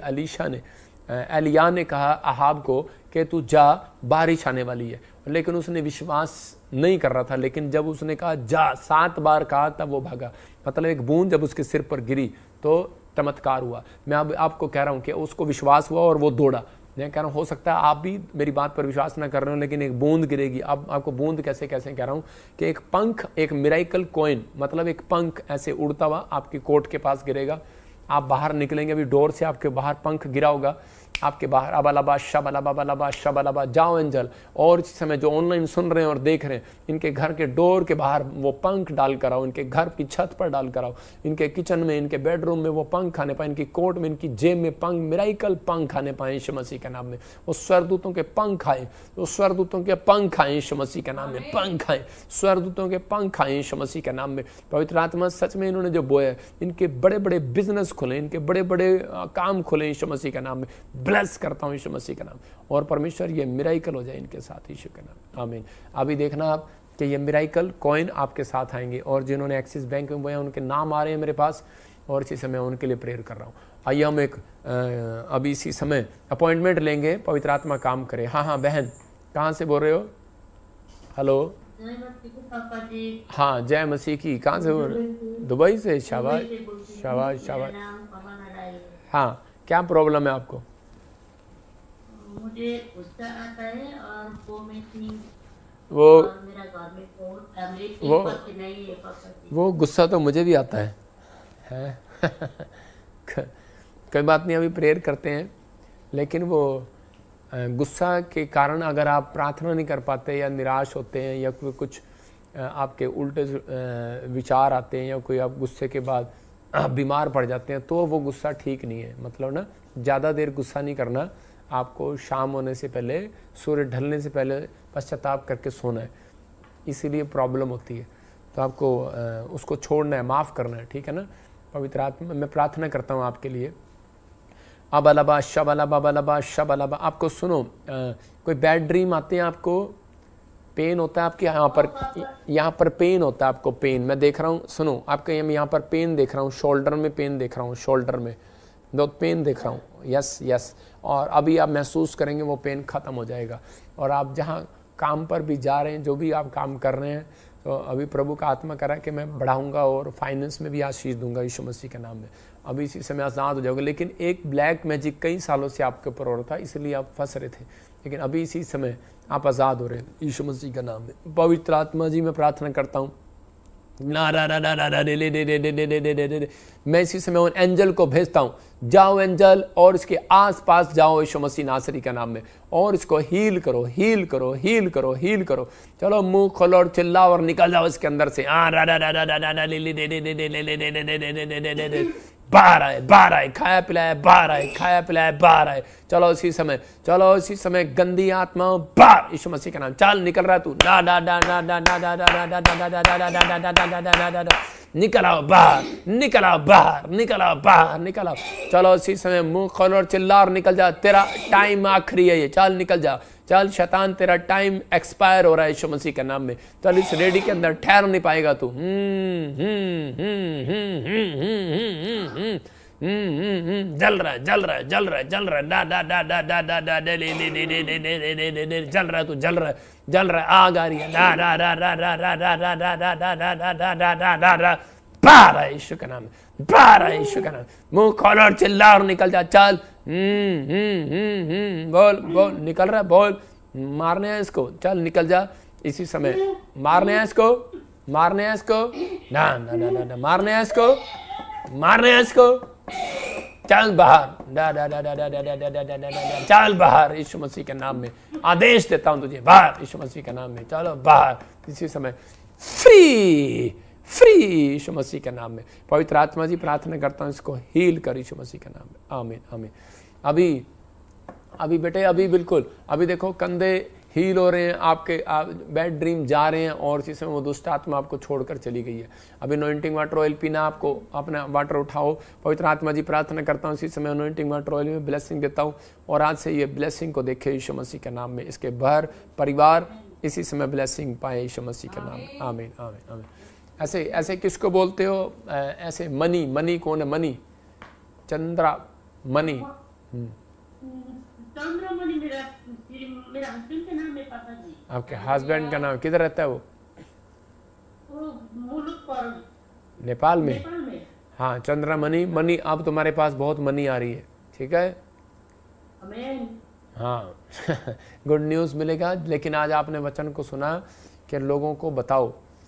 एलिया ने कहा अहाब को कि तू जा, बारिश आने वाली है, लेकिन उसने विश्वास नहीं कर रहा था। लेकिन जब उसने कहा जा, 7 बार कहा, तब वो भागा। मतलब एक बूंद जब उसके सिर पर गिरी तो चमत्कार हुआ। मैं अब आपको कह रहा हूं कि उसको विश्वास हुआ और वो दौड़ा। मैं कह रहा हूं हो सकता है आप भी मेरी बात पर विश्वास ना कर रहे हो, लेकिन एक बूंद गिरेगी। अब आपको बूंद कैसे कह रहा हूं कि एक पंख, एक मिराइकल कॉइन, मतलब एक पंख ऐसे उड़ता हुआ आपकी कोर्ट के पास गिरेगा। आप बाहर निकलेंगे, अभी डोर से आपके बाहर पंख गिरा होगा आपके बाहर। अबलबा शबलबा शबलबा, जाओ एंजल। और इस समय जो ऑनलाइन सुन रहे हैं और देख रहे हैं, इनके घर के डोर के बाहर वो पंख डाल कर आओ, इनके घर की छत पर डाल कर आओ, इनके किचन में, इनके बेडरूम में वो पंख आने पाए, इनकी कोर्ट में, इनकी जेब में पंख, मिराइकल पंख आने पाए यीशु मसीह के नाम में। वो स्वरदूतों के पंख आए, वो स्वरदूतों के पंख आए यीशु मसीह के नाम में, पंख आए, स्वरदूतों के पंख आए यीशु मसीह के नाम में। पवित्र आत्मा सच में इन्होंने जो बोया, इनके बड़े बड़े बिजनेस खुले, इनके बड़े बड़े काम खुले यीशु मसीह के नाम में। ब्लेस करता हूं यीशु मसीह का नाम, और परमेश्वर ये मिराइकल हो जाए इनके साथ यीशु के नाम। आमीन। अभी देखना आप कि ये मिराइकल कॉइन आपके साथ आएंगे, और जिन्होंने एक्सिस बैंक में बोया उनके नाम आ रहे हैं मेरे पास, और इसी समय उनके लिए प्रेयर कर रहा हूं। आइए हम एक अभी इसी समय अपॉइंटमेंट लेंगे, पवित्र आत्मा काम करे। हाँ हाँ बहन, कहाँ से बोल रहे हो? हेलो। हाँ, जय मसीह की। कहाँ से बोल रहे? दुबई से। शाबाश शाबाश शाबाश। हाँ, क्या प्रॉब्लम है आपको? मुझे गुस्सा आता है और वो गुस्सा तो मुझे भी आता है कोई बात नहीं, अभी प्रेयर करते हैं। लेकिन वो गुस्सा के कारण अगर आप प्रार्थना नहीं कर पाते या निराश होते हैं या कोई कुछ आपके उल्टे विचार आते हैं या कोई आप गुस्से के बाद बीमार पड़ जाते हैं, तो वो गुस्सा ठीक नहीं है। मतलब ना, ज़्यादा देर गुस्सा नहीं करना, आपको शाम होने से पहले, सूर्य ढलने से पहले पश्चाताप करके सोना है, इसीलिए प्रॉब्लम होती है। तो आपको उसको छोड़ना है, माफ़ करना है, ठीक है ना। पवित्र आत्मा, मैं प्रार्थना करता हूँ आपके लिए। अबलबा शबलबा बलबा शबलबा। आपको सुनो, कोई बैड ड्रीम आते हैं, आपको पेन होता है आपके यहाँ पर पेन होता है आपको, पेन मैं देख रहा हूँ। सुनो, आपके यहाँ पर पेन देख रहा हूँ, शोल्डर में पेन देख रहा हूँ, शोल्डर में बहुत पेन देख रहा हूँ। Yes yes. और अभी आप महसूस करेंगे वो पेन ख़त्म हो जाएगा। और आप जहाँ काम पर भी जा रहे हैं, जो भी आप काम कर रहे हैं, तो अभी प्रभु का आत्मा कह रहा है कि मैं बढ़ाऊंगा और फाइनेंस में भी आशीष दूंगा यीशु मसीह के नाम में। अभी इसी समय आज़ाद हो जाओगे। लेकिन एक ब्लैक मैजिक कई सालों से आपके ऊपर हो रहा था, इसलिए आप फंस रहे थे, लेकिन अभी इसी समय आप आज़ाद हो रहे हैं यीशु मसीह के नाम में। पवित्र आत्मा जी, मैं प्रार्थना करता हूँ, मैं इसी समय उन एंजल को भेजता हूँ, जाओ एंजल और इसके आसपास जाओ यीशु मसीह नासरी का नाम में, और इसको हील करो, हील करो, हील करो, हील करो। चलो मुंह खोलो और चिल्लाओ और निकल जाओ इसके अंदर से। बाहर आए, बाहर आए, खाया पिलाया, बाहर आए, खाया पिलाया, बाहर आए। चलो इसी समय, चलो इसी समय गंदी आत्मा बाहर यीशु मसीह का नाम। चल निकल रहा तू, निकल आओ बाहर, निकल आओ बाहर, निकल आओ बाहर, निकल आओ। चलो इसी समय मुंह खोलो और चिल्ला और निकल जा, तेरा टाइम आखिरी है ये, चल निकल जा। चल शैतान, तेरा टाइम एक्सपायर हो रहा है यीशु मसीह के नाम में। चल इस रेडी के अंदर ठहर नहीं पाएगा तू। जल रहा है, जल रहा है, जल रहा है, जल रहा है, डा डा डा डा डा डा डा डे ले ले ले ले ले ले ले ले ले ले जल रहा है, तो जल रहा है, जल रहा है, आग आ रही है, डा डा डा डा डा डा डा डा डा डा डा डा डा डा डा डा डा डा बाहर है यीशु का नाम, बाहर है यीशु का नाम। मुंह खोल और चिल्ला और निकल जा, चल। बोल बोल, निकल रहा है, बोल। मारने है इसको, चल निकल जा इसी समय। मारने है इसको, मारने है इसको, ना ना ना ना ना, मारने है इसको, मारने है इसको, चल बाहर, डा डा डा डा डा डा डा डा डा डा डा, चल बाहर यीशु मसीह के नाम में। आदेश देता हूं तुझे, बाहर यीशु मसीह के नाम में, चलो बाहर इसी समय। फ्री फ्री यीशु मसीह के नाम में। पवित्र आत्मा जी प्रार्थना करता हूं इसको हील कर यीशु मसीह के नाम में, आमीन आमीन। अभी बेटे, अभी बिल्कुल, अभी देखो कंधे हील हो रहे हैं आपके, बैड ड्रीम जा रहे हैं और इसी समय वो दुष्ट आत्मा आपको छोड़कर चली गई है। अभी अनॉइंटिंग वाटर ऑयल पीना, आपको अपना वाटर उठाओ। पवित्र आत्मा जी प्रार्थना करता हूँ इसी समय अनॉइंटिंग वाटर ऑयल में ब्लेसिंग देता हूँ और आज से ये ब्लेसिंग को देखे यीशु मसीह के नाम में। इसके भर परिवार इसी समय ब्लेसिंग पाए यीशु मसीह के नाम में, आमीन आमीन आमीन। ऐसे ऐसे किसको बोलते हो? ऐसे मनी, मनी कौन है? Money, Chandra money. चंद्रमणि मेरा हस्बैंड का नाम है पापा जी। आपके हस्बैंड का नाम? किधर रहता है वो? मुलुक पर, नेपाल में। नेपाल में। हाँ, चंद्रमणि मनी। अब तुम्हारे पास बहुत मनी आ रही है, ठीक है? आमीन। हाँ गुड न्यूज़ मिलेगा। लेकिन आज आपने वचन को सुना कि लोगों को बताओ,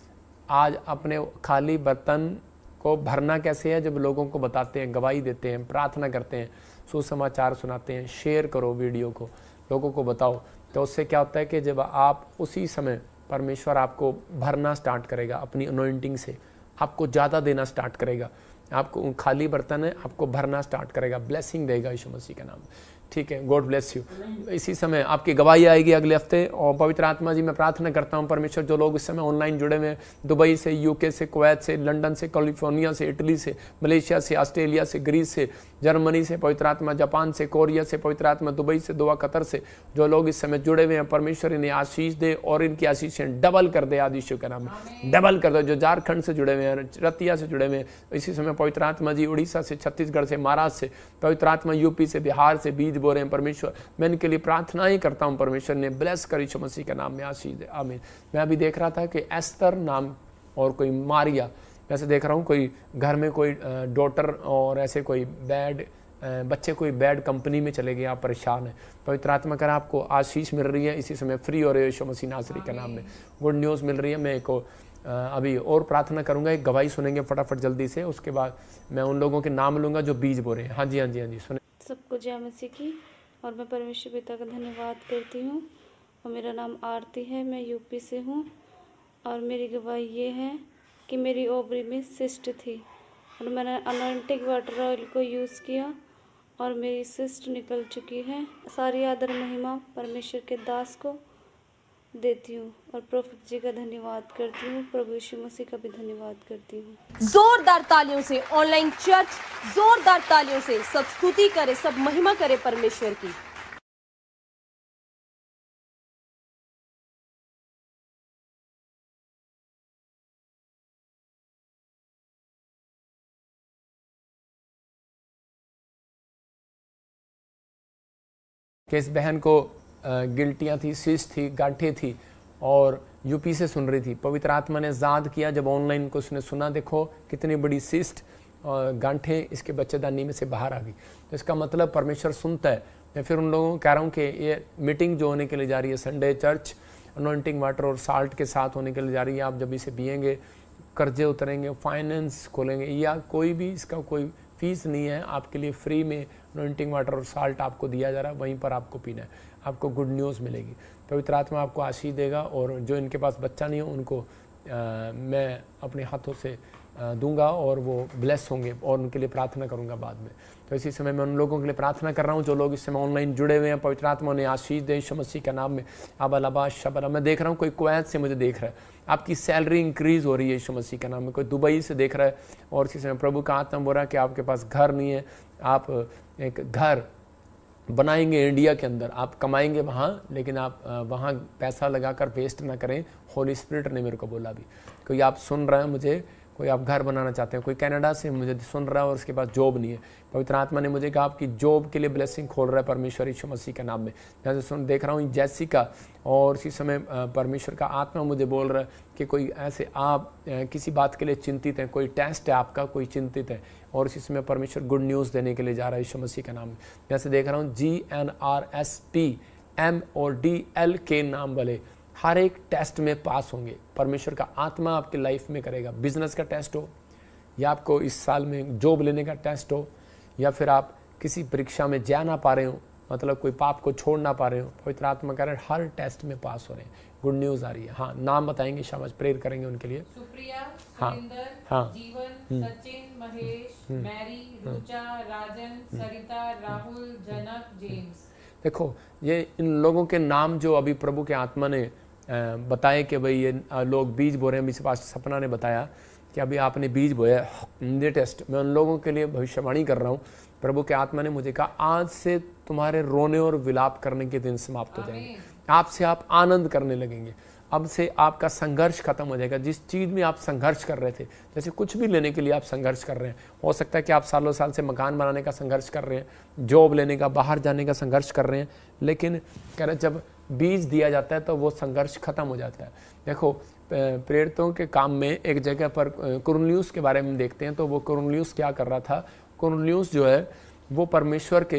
आज अपने खाली बर्तन को भरना कैसे है, जब लोगों को बताते हैं, गवाही देते हैं, प्रार्थना करते हैं, सुसमाचार सुनाते हैं। शेयर करो वीडियो को, लोगों को बताओ। तो उससे क्या होता है कि जब आप उसी समय परमेश्वर आपको भरना स्टार्ट करेगा अपनी अनॉइंटिंग से, आपको ज़्यादा देना स्टार्ट करेगा। आपको खाली बर्तन है, आपको भरना स्टार्ट करेगा, ब्लेसिंग देगा यीशु मसीह का नाम, ठीक है? God bless you. इसी समय आपकी गवाही आएगी अगले हफ्ते। और पवित्र आत्मा जी मैं प्रार्थना करता हूँ परमेश्वर, जो लोग इस समय ऑनलाइन जुड़े हुए हैं, दुबई से, यूके से, कुवैत से, लंदन से, कैलिफोर्निया से, इटली से, मलेशिया से, ऑस्ट्रेलिया से, ग्रीस से, जर्मनी से, पवित्र आत्मा जापान से, कोरिया से, पवित्र आत्मा दुबई से, दुआ कतर से, जो लोग इस समय जुड़े हुए हैं परमेश्वर इन्हें आशीष दे और इनकी आशीषें डबल कर दे। आदि यीशु के नाम में डबल कर दो। जो झारखंड से जुड़े हुए हैं, रतिया से जुड़े हुए हैं, इसी समय पवित्र आत्मा जी उड़ीसा से, छत्तीसगढ़ से, महाराष्ट्र से, पवित्र आत्मा यूपी से, बिहार से बीज बो रहे हैं परमेश्वर, मैं इनके लिए प्रार्थना ही करता हूं परमेश्वर ने ब्लेस कर यीशु मसीह के नाम में आशीष दे, आमीन। मैं अभी देख रहा था कि एस्तर नाम और कोई मारिया, वैसे देख रहा हूँ कोई घर में कोई डॉटर और ऐसे कोई बैड बच्चे कोई बैड कंपनी में चले गए, आप परेशान हैं। पवित्र आत्मा कर आपको आशीष मिल रही है इसी समय, फ्री हो रहे हो यीशु मसीह नासरी के नाम में, गुड न्यूज़ मिल रही है। मैं को अभी और प्रार्थना करूंगा, एक गवाही सुनेंगे फटाफट जल्दी से, उसके बाद मैं उन लोगों के नाम लूंगा जो बीज बो रहे हैं। हाँ जी हाँ जी हाँ जी, सुने। सबको जय मसीह की, और मैं परमेश्वर पिता का धन्यवाद करती हूँ। और मेरा नाम आरती है, मैं यूपी से हूँ। और मेरी गवाही ये है कि मेरी ओवरी में सिस्ट थी और मैंने अनॉइंटिंग वाटर ऑयल को यूज़ किया और मेरी सिस्ट निकल चुकी है। सारी आदर महिमा परमेश्वर के दास को देती हूँ और प्रोफेट जी का धन्यवाद करती हूँ, प्रभु यीशु मसीह का भी धन्यवाद करती हूँ। जोरदार तालियों से ऑनलाइन चर्च, जोरदार तालियों से सब स्तुति करे, सब महिमा करे परमेश्वर की। कि इस बहन को गिल्टियाँ थी, सिस्ट थी, गांठें थी और यूपी से सुन रही थी। पवित्र आत्मा ने ज़ाद किया जब ऑनलाइन को उसने सुना, देखो कितनी बड़ी सिस्ट और गांठें इसके बच्चेदानी में से बाहर आ गई। तो इसका मतलब परमेश्वर सुनता है। मैं फिर उन लोगों को कह रहा हूँ कि ये मीटिंग जो होने के लिए जा रही है संडे चर्च, अनॉइंटिंग वाटर और साल्ट के साथ होने के लिए जा रही है। आप जब इसे पिएंगे, कर्जे उतरेंगे, फाइनेंस खोलेंगे, या कोई भी इसका कोई फीस नहीं है, आपके लिए फ्री में अनॉइंटिंग वाटर और साल्ट आपको दिया जा रहा है, वहीं पर आपको पीना है, आपको गुड न्यूज़ मिलेगी। पवित्र आत्मा आपको आशीष देगा। और जो इनके पास बच्चा नहीं हो उनको मैं अपने हाथों से दूंगा और वो ब्लेस होंगे और उनके लिए प्रार्थना करूंगा बाद में। तो इसी समय मैं उन लोगों के लिए प्रार्थना कर रहा हूं जो लोग इस समय ऑनलाइन जुड़े हुए हैं। पवित्र आत्मा ने आशीष दे यीशु मसीह के नाम में। अबलाबा शबला, मैं देख रहा हूं कोई कुवैत से मुझे देख रहा है, आपकी सैलरी इंक्रीज हो रही है यीशु मसीह के नाम में। कोई दुबई से देख रहा है और इसी समय प्रभु का आत्मा बोल रहा है कि आपके पास घर नहीं है, आप एक घर बनाएंगे इंडिया के अंदर, आप कमाएंगे वहाँ, लेकिन आप वहाँ पैसा लगाकर वेस्ट ना करें। होली स्पिरिट ने मेरे को बोला भी। कोई आप सुन रहे हैं मुझे, कोई आप घर बनाना चाहते हैं, कोई कनाडा से मुझे सुन रहा है और उसके पास जॉब नहीं है, पवित्र आत्मा ने मुझे कहा आपकी जॉब के लिए ब्लेसिंग खोल रहा है परमेश्वर यीशु मसीह के नाम में। जैसे सुन देख रहा हूँ जैसिका, और इसी समय परमेश्वर का आत्मा मुझे बोल रहा है कि कोई ऐसे आप किसी बात के लिए चिंतित हैं, कोई टेस्ट है आपका, कोई चिंतित है, और इसी समय परमेश्वर गुड न्यूज़ देने के लिए जा रहा है यीशु मसीह के नाम में। जैसे देख रहा हूँ GNRSP M और DL के नाम वाले हर एक टेस्ट में पास होंगे। परमेश्वर का आत्मा आपकी लाइफ में करेगा। बिजनेस का टेस्ट हो, या आपको इस साल में जॉब लेने का टेस्ट हो, या फिर आप किसी परीक्षा में जा ना पा रहे हो, मतलब कोई पाप को छोड़ ना पा रहे हो, पवित्र आत्मा कह रहे हैं हर टेस्ट में पास हो रहे हैं। गुड न्यूज़ आ रही है। हाँ, नाम बताएंगे, शाबाश, प्रेयर करेंगे उनके लिए। सुप्रिया, हाँ, सुरिंदर, हाँ, जीवन, सचिन, महेश, मैरी, रुचा, राजन, सरिता, राहुल, जनक, जेम्स। देखो ये इन लोगों के नाम जो अभी प्रभु के आत्मा ने बताए कि भाई ये लोग बीज बो रहे हैं। विश्वास सपना ने बताया कि अभी आपने बीज बोया ये टेस्ट, मैं उन लोगों के लिए भविष्यवाणी कर रहा हूँ। प्रभु के आत्मा ने मुझे कहा आज से तुम्हारे रोने और विलाप करने के दिन समाप्त हो जाएंगे। आपसे आप आनंद करने लगेंगे। अब से आपका संघर्ष खत्म हो जाएगा। जिस चीज़ में आप संघर्ष कर रहे थे, जैसे कुछ भी लेने के लिए आप संघर्ष कर रहे हैं, हो सकता है कि आप सालों साल से मकान बनाने का संघर्ष कर रहे हैं, जॉब लेने का, बाहर जाने का संघर्ष कर रहे हैं, लेकिन कह रहे जब बीज दिया जाता है तो वो संघर्ष खत्म हो जाता है। देखो प्रेरितों के काम में एक जगह पर कुरनेलियुस के बारे में देखते हैं, तो वो कुरनेलियुस क्या कर रहा था। कुरनेलियुस जो है वो परमेश्वर के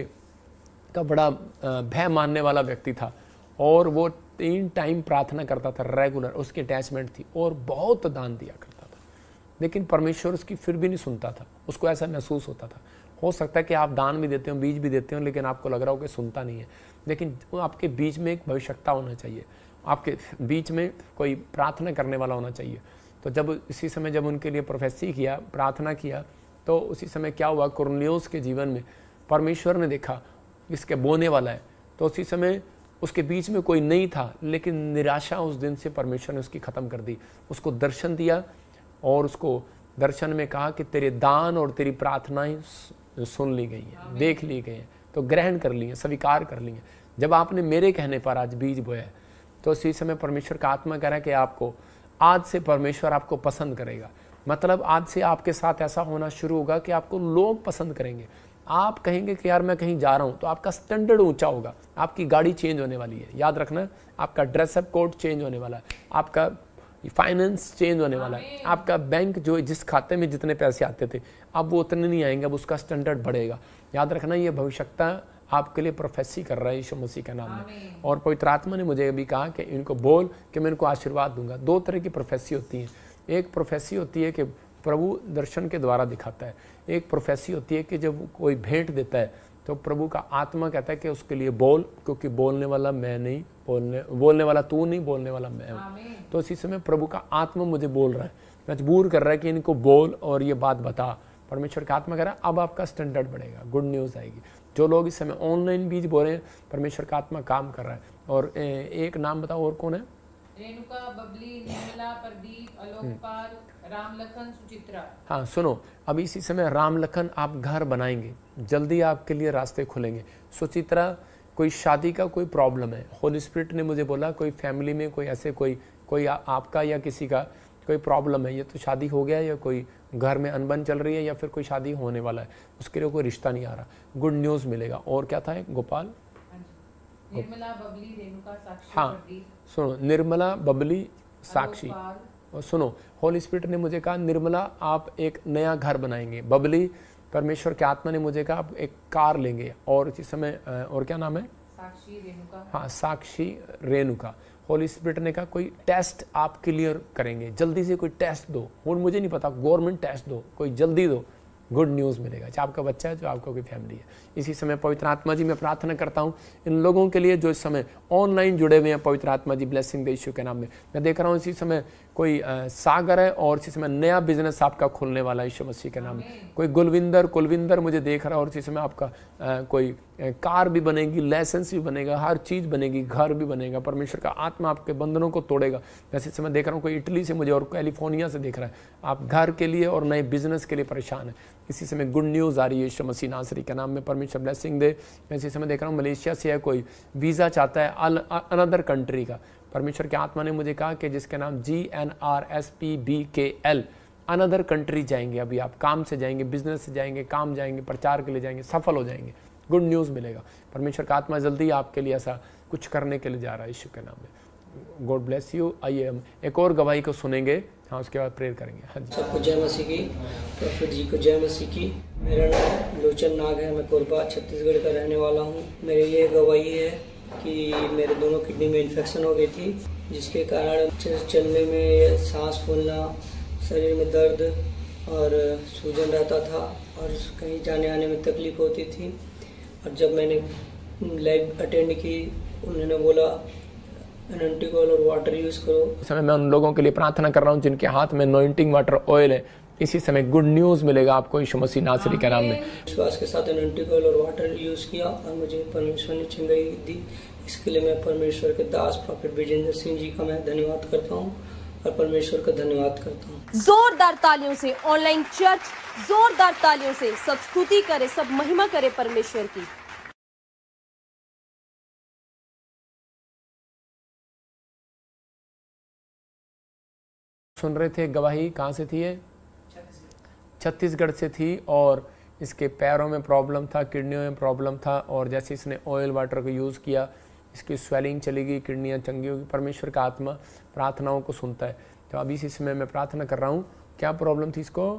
का बड़ा भय मानने वाला व्यक्ति था, और वो 3 टाइम प्रार्थना करता था रेगुलर, उसकी अटैचमेंट थी, और बहुत दान दिया करता था, लेकिन परमेश्वर उसकी फिर भी नहीं सुनता था। उसको ऐसा महसूस होता था। हो सकता है कि आप दान भी देते हो, बीज भी देते हो, लेकिन आपको लग रहा हो कि सुनता नहीं है। लेकिन आपके बीच में एक भविष्यता होना चाहिए, आपके बीच में कोई प्रार्थना करने वाला होना चाहिए। तो जब इसी समय जब उनके लिए प्रोफेसी किया, प्रार्थना किया, तो उसी समय क्या हुआ, कुरनेलियुस के जीवन में परमेश्वर ने देखा इसके बोने वाला है। तो उसी समय उसके बीच में कोई नहीं था, लेकिन निराशा उस दिन से परमेश्वर ने उसकी ख़त्म कर दी। उसको दर्शन दिया, और उसको दर्शन में कहा कि तेरे दान और तेरी प्रार्थनाएं सुन ली गई हैं, देख ली गई हैं, तो ग्रहण कर ली हैं, स्वीकार कर ली हैं। जब आपने मेरे कहने पर आज बीज बोया है, तो इसी समय परमेश्वर का आत्मा कह रहा है कि आपको आज से परमेश्वर आपको पसंद करेगा। मतलब आज से आपके साथ ऐसा होना शुरू होगा कि आपको लोग पसंद करेंगे। आप कहेंगे कि यार मैं कहीं जा रहा हूं, तो आपका स्टैंडर्ड ऊंचा होगा, आपकी गाड़ी चेंज होने वाली है, याद रखना, आपका ड्रेसअप कोड चेंज होने वाला है, आपका फाइनेंस चेंज होने वाला है, आपका बैंक जो जिस खाते में जितने पैसे आते थे अब वो उतने नहीं आएंगे, अब उसका स्टैंडर्ड बढ़ेगा। याद रखना, ये भविष्यता आपके लिए प्रोफेसी कर रहा है यीशु मसीह के नाम में। और पवित्र आत्मा ने मुझे अभी कहा कि इनको बोल कि मैं इनको आशीर्वाद दूंगा। 2 तरह की प्रोफेसी होती है। एक प्रोफेसी होती है कि प्रभु दर्शन के द्वारा दिखाता है। एक प्रोफेसी होती है कि जब कोई भेंट देता है तो प्रभु का आत्मा कहता है कि उसके लिए बोल, क्योंकि बोलने वाला मैं नहीं, बोलने वाला तू नहीं, बोलने वाला मैं हूँ। तो इसी समय प्रभु का आत्मा मुझे बोल रहा है, मजबूर कर रहा है कि इनको बोल और ये बात बता। परमेश्वर का आत्मा कह रहा है अब आपका स्टैंडर्ड बढ़ेगा, गुड न्यूज़ आएगी। जो लोग इस समय ऑनलाइन बीज बोल रहे हैं, परमेश्वर का आत्मा काम कर रहा है। और एक नाम बताओ और कौन है? रेणुका, बबली, निर्मला, प्रदीप, अलोकपाल, रामलखन, सुचित्रा। हाँ सुनो, अभी इसी समय रामलखन आप घर बनाएंगे, जल्दी आपके लिए रास्ते खुलेंगे। सुचित्रा, कोई शादी का कोई प्रॉब्लम है, होली स्पिरिट ने मुझे बोला कोई फैमिली में कोई ऐसे कोई आपका या किसी का कोई प्रॉब्लम है, ये तो शादी हो गया या कोई घर में अनबन चल रही है या फिर कोई शादी होने वाला है, उसके लिए कोई रिश्ता नहीं आ रहा, गुड न्यूज़ मिलेगा। और क्या था गोपाल? निर्मला, बबली, रेणुका, साक्षी, हाँ सुनो, निर्मला, बबली, साक्षी। और सुनो, होली स्पिरिट ने मुझे कहा निर्मला आप एक नया घर बनाएंगे, बबली परमेश्वर के आत्मा ने मुझे कहा आप एक कार लेंगे, और इसी समय और क्या नाम है? साक्षी, रेणुका। हाँ साक्षी, रेणुका। होली स्पिरिट ने कहा कोई टेस्ट आप क्लियर करेंगे, जल्दी से कोई टेस्ट दो, और मुझे नहीं पता गवर्नमेंट टेस्ट दो, कोई जल्दी दो, गुड न्यूज़ मिलेगा, चाहे आपका बच्चा है जो आपका कोई फैमिली है। इसी समय पवित्र आत्मा जी मैं प्रार्थना करता हूँ इन लोगों के लिए जो इस समय ऑनलाइन जुड़े हुए हैं। पवित्र आत्मा जी ब्लेसिंग दे यीशु के नाम में। मैं देख रहा हूँ इसी समय कोई सागर है, और इसी समय नया बिजनेस आपका खुलने वाला है यीशु मसीह के नाम में। कोई कुलविंदर मुझे देख रहा है, और इसी समय आपका कोई कार भी बनेगी, लाइसेंस भी बनेगा, हर चीज़ बनेगी, घर भी बनेगा। परमेश्वर का आत्मा आपके बंधनों को तोड़ेगा। वैसे समय देख रहा हूँ कोई इटली से मुझे और कैलिफोर्निया से देख रहा है, आप घर के लिए और नए बिजनेस के लिए परेशान है। इसी समय गुड न्यूज़ आ रही है यीशु मसीह नासरी के नाम में, परमेश्वर ब्लेसिंग दे। मैं इसी समय देख रहा हूँ मलेशिया से है कोई, वीज़ा चाहता है अनदर कंट्री का। परमेश्वर के आत्मा ने मुझे कहा कि जिसके नाम GNRSPBKL अनदर कंट्री जाएंगे, अभी आप काम से जाएंगे, बिजनेस से जाएंगे, काम जाएंगे, प्रचार के लिए जाएंगे, सफल हो जाएंगे, गुड न्यूज़ मिलेगा। परमेश्वर का आत्मा जल्दी आपके लिए ऐसा कुछ करने के लिए जा रहा है यीशु के नाम में। God bless you. आइए हम एक और गवाही को सुनेंगे, हाँ उसके बाद प्रेयर करेंगे। हाँ जी, सबको जय मसीह की, प्रॉफिट जी को जय मसीह की। मेरा नाम लोचन नाग है, मैं कोरबा छत्तीसगढ़ का रहने वाला हूँ। मेरी ये गवाही है कि मेरे दोनों किडनी में इन्फेक्शन हो गई थी, जिसके कारण चलने में, सांस फूलना, शरीर में दर्द और सूजन रहता था और कहीं जाने आने में तकलीफ होती थी। और जब मैंने लाइव अटेंड की, उन्होंने बोला एनोइंटिंग ऑयल और वाटर यूज करो। इस समय मैं उन लोगों के लिए प्रार्थना कर रहा हूँ जिनके हाथ में एनोइंटिंग वाटर ऑयल है, इसी समय गुड न्यूज़ मिलेगा आपको यीशु मसीह नासरी के नाम में। विश्वास के साथ एनोइंटिंग ऑयल और वाटर यूज किया और मुझे परमेश्वर ने चंगाई दी। इसके लिए मैं परमेश्वर के दास प्रॉफिट विजेंद्र सिंह जी का मैं धन्यवाद करता हूँ और परमेश्वर का धन्यवाद करता हूँ। जोरदार तालियों से ऑनलाइन चर्च, जोरदार तालियों से सब स्तुति करे, सब महिमा करे परमेश्वर की। सुन रहे थे गवाही, कहाँ से थी ये? छत्तीसगढ़ से थी। और इसके पैरों में प्रॉब्लम था, किडनियों में प्रॉब्लम था, और जैसे इसने ऑयल वाटर को यूज़ किया, इसकी स्वेलिंग चली गई, किडनियाँ चंगी होगी। परमेश्वर का आत्मा प्रार्थनाओं को सुनता है। तो अभी इसी समय मैं प्रार्थना कर रहा हूँ। क्या प्रॉब्लम थी इसको?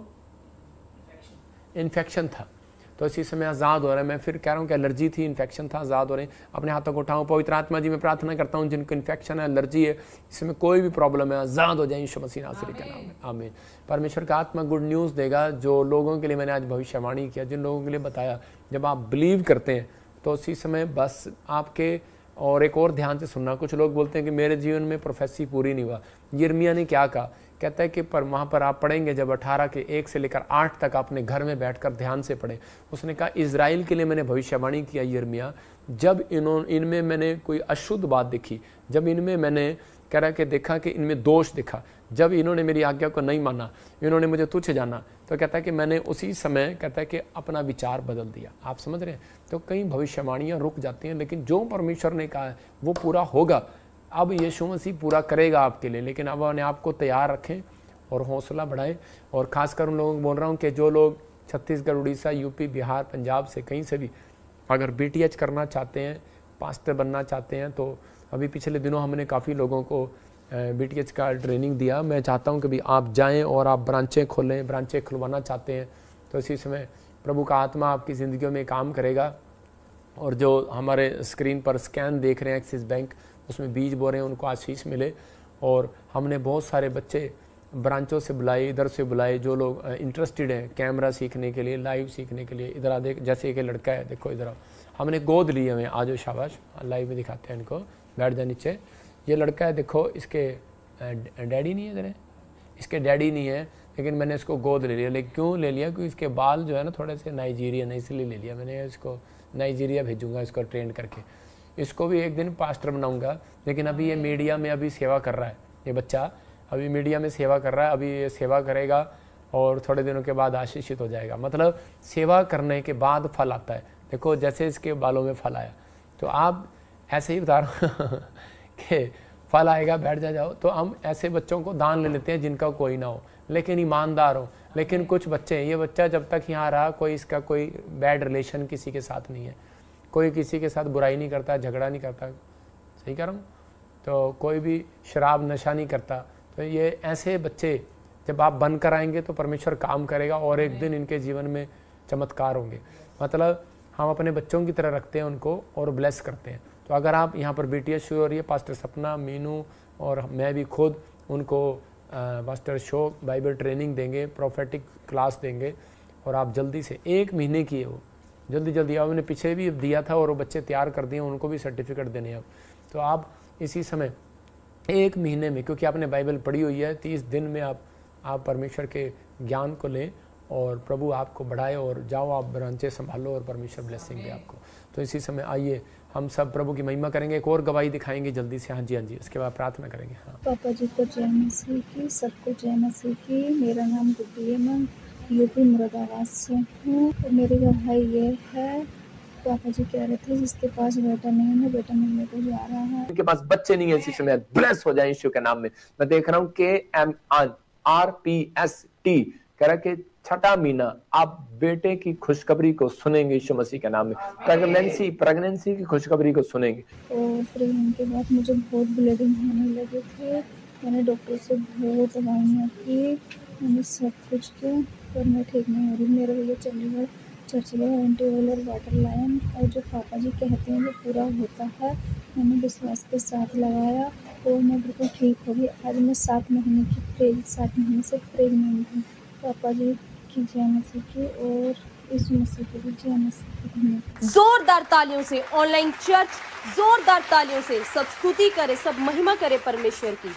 इन्फेक्शन था, तो इसी समय आज़ाद हो रहा है। मैं फिर कह रहा हूँ कि एलर्जी थी, इन्फेक्शन था, आज़ाद हो रहे हैं। अपने हाथों को उठाऊँ। पवित्र आत्मा जी मैं प्रार्थना करता हूँ जिनको इन्फेक्शन है, एलर्जी है, इसमें कोई भी प्रॉब्लम है, आज़ाद हो जाए यीशु मसीह नासरी के नाम में, आमीन। परमेश्वर का आत्मा गुड न्यूज़ देगा। जो लोगों के लिए मैंने आज भविष्यवाणी किया, जिन लोगों के लिए बताया, जब आप बिलीव करते हैं तो उसी समय बस आपके, और एक और ध्यान से सुनना, कुछ लोग बोलते हैं कि मेरे जीवन में प्रोफेसी पूरी नहीं हुआ। यिर्मयाह ने क्या कहा? कहता है कि पर वहाँ पर आप पढ़ेंगे जब 18 के 1 से लेकर 8 तक अपने घर में बैठकर ध्यान से पढ़े। उसने कहा इज़राइल के लिए मैंने भविष्यवाणी किया यिर्मयाह, जब इनमें मैंने कोई अशुद्ध बात देखी, जब इनमें मैंने कह रहा कि देखा कि इनमें दोष दिखा, जब इन्होंने मेरी आज्ञा को नहीं माना, इन्होंने मुझे तुच्छ जाना, तो कहता है कि मैंने उसी समय कहता है कि अपना विचार बदल दिया। आप समझ रहे हैं? तो कई भविष्यवाणियाँ रुक जाती हैं, लेकिन जो परमेश्वर ने कहा है वो पूरा होगा। अब यीशु मसीह पूरा करेगा आपके लिए, लेकिन अब अपने आप को तैयार रखें और हौसला बढ़ाएं। और ख़ासकर उन लोगों को बोल रहा हूँ कि जो लोग छत्तीसगढ़, उड़ीसा, यूपी, बिहार, पंजाब से कहीं से भी अगर BTH करना चाहते हैं, पास्टर बनना चाहते हैं, तो अभी पिछले दिनों हमने काफ़ी लोगों को BTH का ट्रेनिंग दिया। मैं चाहता हूँ कि भी आप जाएँ और आप ब्रांचें खोलें, ब्रांचें खुलवाना चाहते हैं तो इसी समय प्रभु का आत्मा आपकी ज़िंदगियों में काम करेगा। और जो हमारे स्क्रीन पर स्कैन देख रहे हैं एक्सिस बैंक, उसमें बीज बो रहे हैं, उनको आशीष मिले। और हमने बहुत सारे बच्चे ब्रांचों से बुलाए, इधर से बुलाए, जो लोग इंटरेस्टेड हैं कैमरा सीखने के लिए, लाइव सीखने के लिए। इधर आ देख, जैसे एक लड़का है, देखो इधर हमने गोद ली हमें, आज शाबाश, लाइव में दिखाते हैं इनको, बैठ जाए नीचे। ये लड़का है, देखो इसके डैडी नहीं है, इधर है, इसके डैडी नहीं है, लेकिन मैंने इसको गोद ले लिया। लेकिन क्यों ले लिया? क्योंकि इसके बाल जो है ना थोड़े से नाइजीरियन है, इसलिए ले लिया मैंने। इसको नाइजीरिया भेजूँगा इसको ट्रेन करके, इसको भी एक दिन पास्टर बनाऊंगा। लेकिन अभी ये मीडिया में अभी सेवा कर रहा है, ये बच्चा अभी मीडिया में सेवा कर रहा है। अभी ये सेवा करेगा और थोड़े दिनों के बाद आशीषित हो जाएगा। मतलब सेवा करने के बाद फल आता है। देखो जैसे इसके बालों में फल आया, तो आप ऐसे ही बता रहे हो कि फल आएगा, बैठ जाओ। तो हम ऐसे बच्चों को दान ले लेते हैं जिनका कोई ना हो, लेकिन ईमानदार हो। लेकिन कुछ बच्चे, ये बच्चा जब तक यहाँ रहा, कोई इसका कोई बैड रिलेशन किसी के साथ नहीं है, कोई किसी के साथ बुराई नहीं करता, झगड़ा नहीं करता, सही कह रहा हूँ? तो कोई भी शराब नशा नहीं करता। तो ये ऐसे बच्चे जब आप बन कर आएंगे तो परमेश्वर काम करेगा और एक दिन इनके जीवन में चमत्कार होंगे। मतलब हम अपने बच्चों की तरह रखते हैं उनको और ब्लेस करते हैं। तो अगर आप यहाँ पर BTH शुरू हो रही है, पास्टर सपना, मीनू और मैं भी खुद उनको पास्टर शो बाइबल ट्रेनिंग देंगे, प्रोफेटिक क्लास देंगे। और आप जल्दी से 1 महीने की है वो, जल्दी आपने पीछे भी दिया था और वो बच्चे तैयार कर दिए, उनको भी सर्टिफिकेट देने हैं अब। तो आप इसी समय 1 महीने में, क्योंकि आपने बाइबल पढ़ी हुई है, 30 दिन में आप परमेश्वर के ज्ञान को लें और प्रभु आपको बढ़ाए और जाओ आप ब्रांचें संभालो और परमेश्वर ब्लेसिंग दे आपको। तो इसी समय आइए हम सब प्रभु की महिमा करेंगे। एक और गवाही दिखाएंगे जल्दी से। हाँ जी, उसके बाद प्रार्थना करेंगे। हाँ, पापा जी को जय मसीह की, सबको जय मसीह की। मेरा नाम गुड्डी है, मैं यूपी मुरादाबाद से हूँ। तो मेरी गवाही ये है, पापा जी कह रहे थे जिसके पास बेटा नहीं है, बेटा मिलने को जा रहा है। इनके पास बच्चे नहीं है, इसी समय ब्लेस हो जाए यीशु के नाम में। मैं देख रहा हूँ KMRPST छठी कह रहा कि छठा महीना आप बेटे की खुशखबरी को सुनेंगे यीशु मसीह के नाम में, प्रेगनेंसी की खुशखबरी को सुनेंगे। और प्रेगनेंट के बाद मुझे बहुत ब्लीडिंग होने लगे थे। मैंने डॉक्टर से बहुत दवाइयाँ की, मैंने सब कुछ किया पर मैं ठीक नहीं हो रही। मेरे भैया चंडीगढ़ चर्च गए, एंटी ऑयल और वाटर लायन, और जो पापा जी कहते हैं वो पूरा होता है। मैंने विश्वास के साथ लगाया और मैं बिल्कुल ठीक हो गई। आज मैं 7 महीने से प्रेग्नेंट हूँ। पापा जी की जय मसीह की और यीशु मसीह की भी जय मसीह की। धन्यवाद। जोरदार तालियों से ऑनलाइन चर्च, जोरदार तालियों से सब स्तुति करे, सब महिमा करे परमेश्वर की।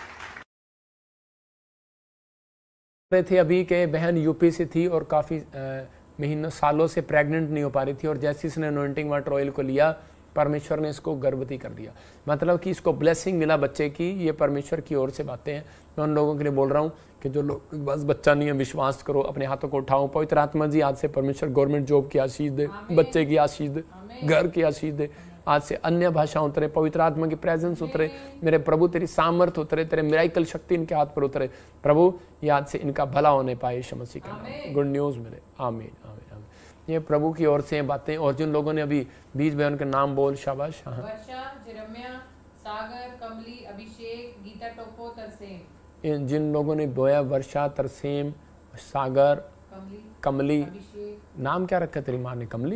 थे अभी के बहन यूपी से थी और काफ़ी महीनों सालों से प्रेग्नेंट नहीं हो पा रही थी, और जैसे इसने अनॉइंटिंग वाटर ऑयल को लिया परमेश्वर ने इसको गर्भवती कर दिया। मतलब कि इसको ब्लेसिंग मिला बच्चे की। ये परमेश्वर की ओर से बातें हैं। मैं उन लोगों के लिए बोल रहा हूँ कि जो लोग बस बच्चा नहीं है, विश्वास करो, अपने हाथों को उठाओ। पवित्र आत्मा जी आज से परमेश्वर गवर्नमेंट जॉब की आशीष दे, बच्चे की आशीष दे, घर की आशीष दे। आज से अन्य भाषा उतरे, पवित्र आत्मा की प्रेजेंस उतरे। मेरे प्रभु तेरी सामर्थ्य उतरे, तेरे मिराइकल शक्ति इनके हाथ पर उतरे। प्रभु याद से इनका भला होने पाए यीशु मसीह का नाम, गुड न्यूज मिले। आमीन आमीन आमीन। ये प्रभु की ओर से बातें। और जिन लोगों ने अभी बीज बहन के नाम बोल, शाबाश। वर्षा, जेरम्या, सागर, कमली, अभिषेक, गीता टोपो, तरसेम। जिन लोगों ने बोया, वर्षा, तरसेम, सागर, कमली। नाम क्या रखा तेरी माँ ने? कमली।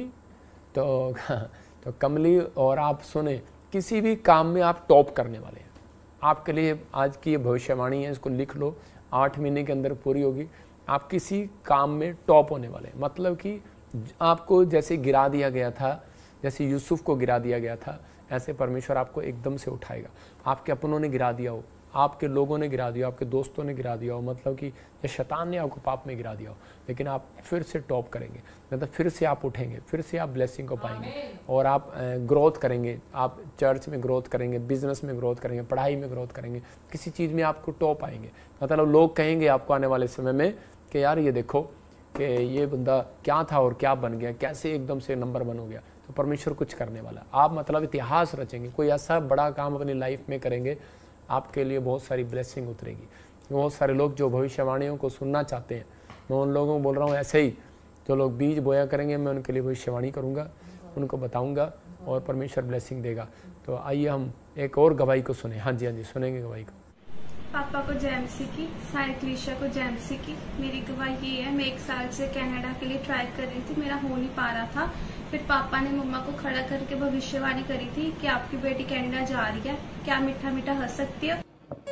तो कमली। और आप सुने, किसी भी काम में आप टॉप करने वाले हैं। आपके लिए आज की ये भविष्यवाणी है, इसको लिख लो, 8 महीने के अंदर पूरी होगी। आप किसी काम में टॉप होने वाले हैं। मतलब कि आपको जैसे गिरा दिया गया था, जैसे यूसुफ को गिरा दिया गया था, ऐसे परमेश्वर आपको एकदम से उठाएगा। आपके अपनों ने गिरा दिया हो, आपके लोगों ने गिरा दिया, आपके दोस्तों ने गिरा दिया हो, मतलब कि या शैतान ने आपको पाप में गिरा दिया हो, लेकिन आप फिर से टॉप करेंगे। मतलब फिर से आप उठेंगे, फिर से आप ब्लेसिंग को पाएंगे और आप ग्रोथ करेंगे। आप चर्च में ग्रोथ करेंगे, बिजनेस में ग्रोथ करेंगे, पढ़ाई में ग्रोथ करेंगे, किसी चीज़ में आपको टॉप आएंगे। मतलब लोग कहेंगे आपको आने वाले समय में कि यार ये देखो कि ये बंदा क्या था और क्या बन गया, कैसे एकदम से नंबर 1 हो गया। तो परमेश्वर कुछ करने वाला। आप मतलब इतिहास रचेंगे, कोई ऐसा बड़ा काम अपनी लाइफ में करेंगे, आपके लिए बहुत सारी ब्लेसिंग उतरेगी। बहुत सारे लोग जो भविष्यवाणियों को सुनना चाहते हैं, मैं उन लोगों को बोल रहा हूँ, ऐसे ही जो लोग बीज बोया करेंगे, मैं उनके लिए भविष्यवाणी करूँगा, उनको बताऊँगा और परमेश्वर ब्लेसिंग देगा। तो आइए हम एक और गवाही को सुने। हाँ जी सुनेंगे गवाही को। पापा को जय मसीह की, सारी क्लीशा को जय मसीह की। मेरी गवाही ये है, मैं 1 साल से कनाडा के लिए ट्राई कर रही थी, मेरा हो नहीं पा रहा था। फिर पापा ने मम्मा को खड़ा करके भविष्यवाणी करी थी कि आपकी बेटी कनाडा जा रही है, क्या मीठा मीठा हंस सकती है?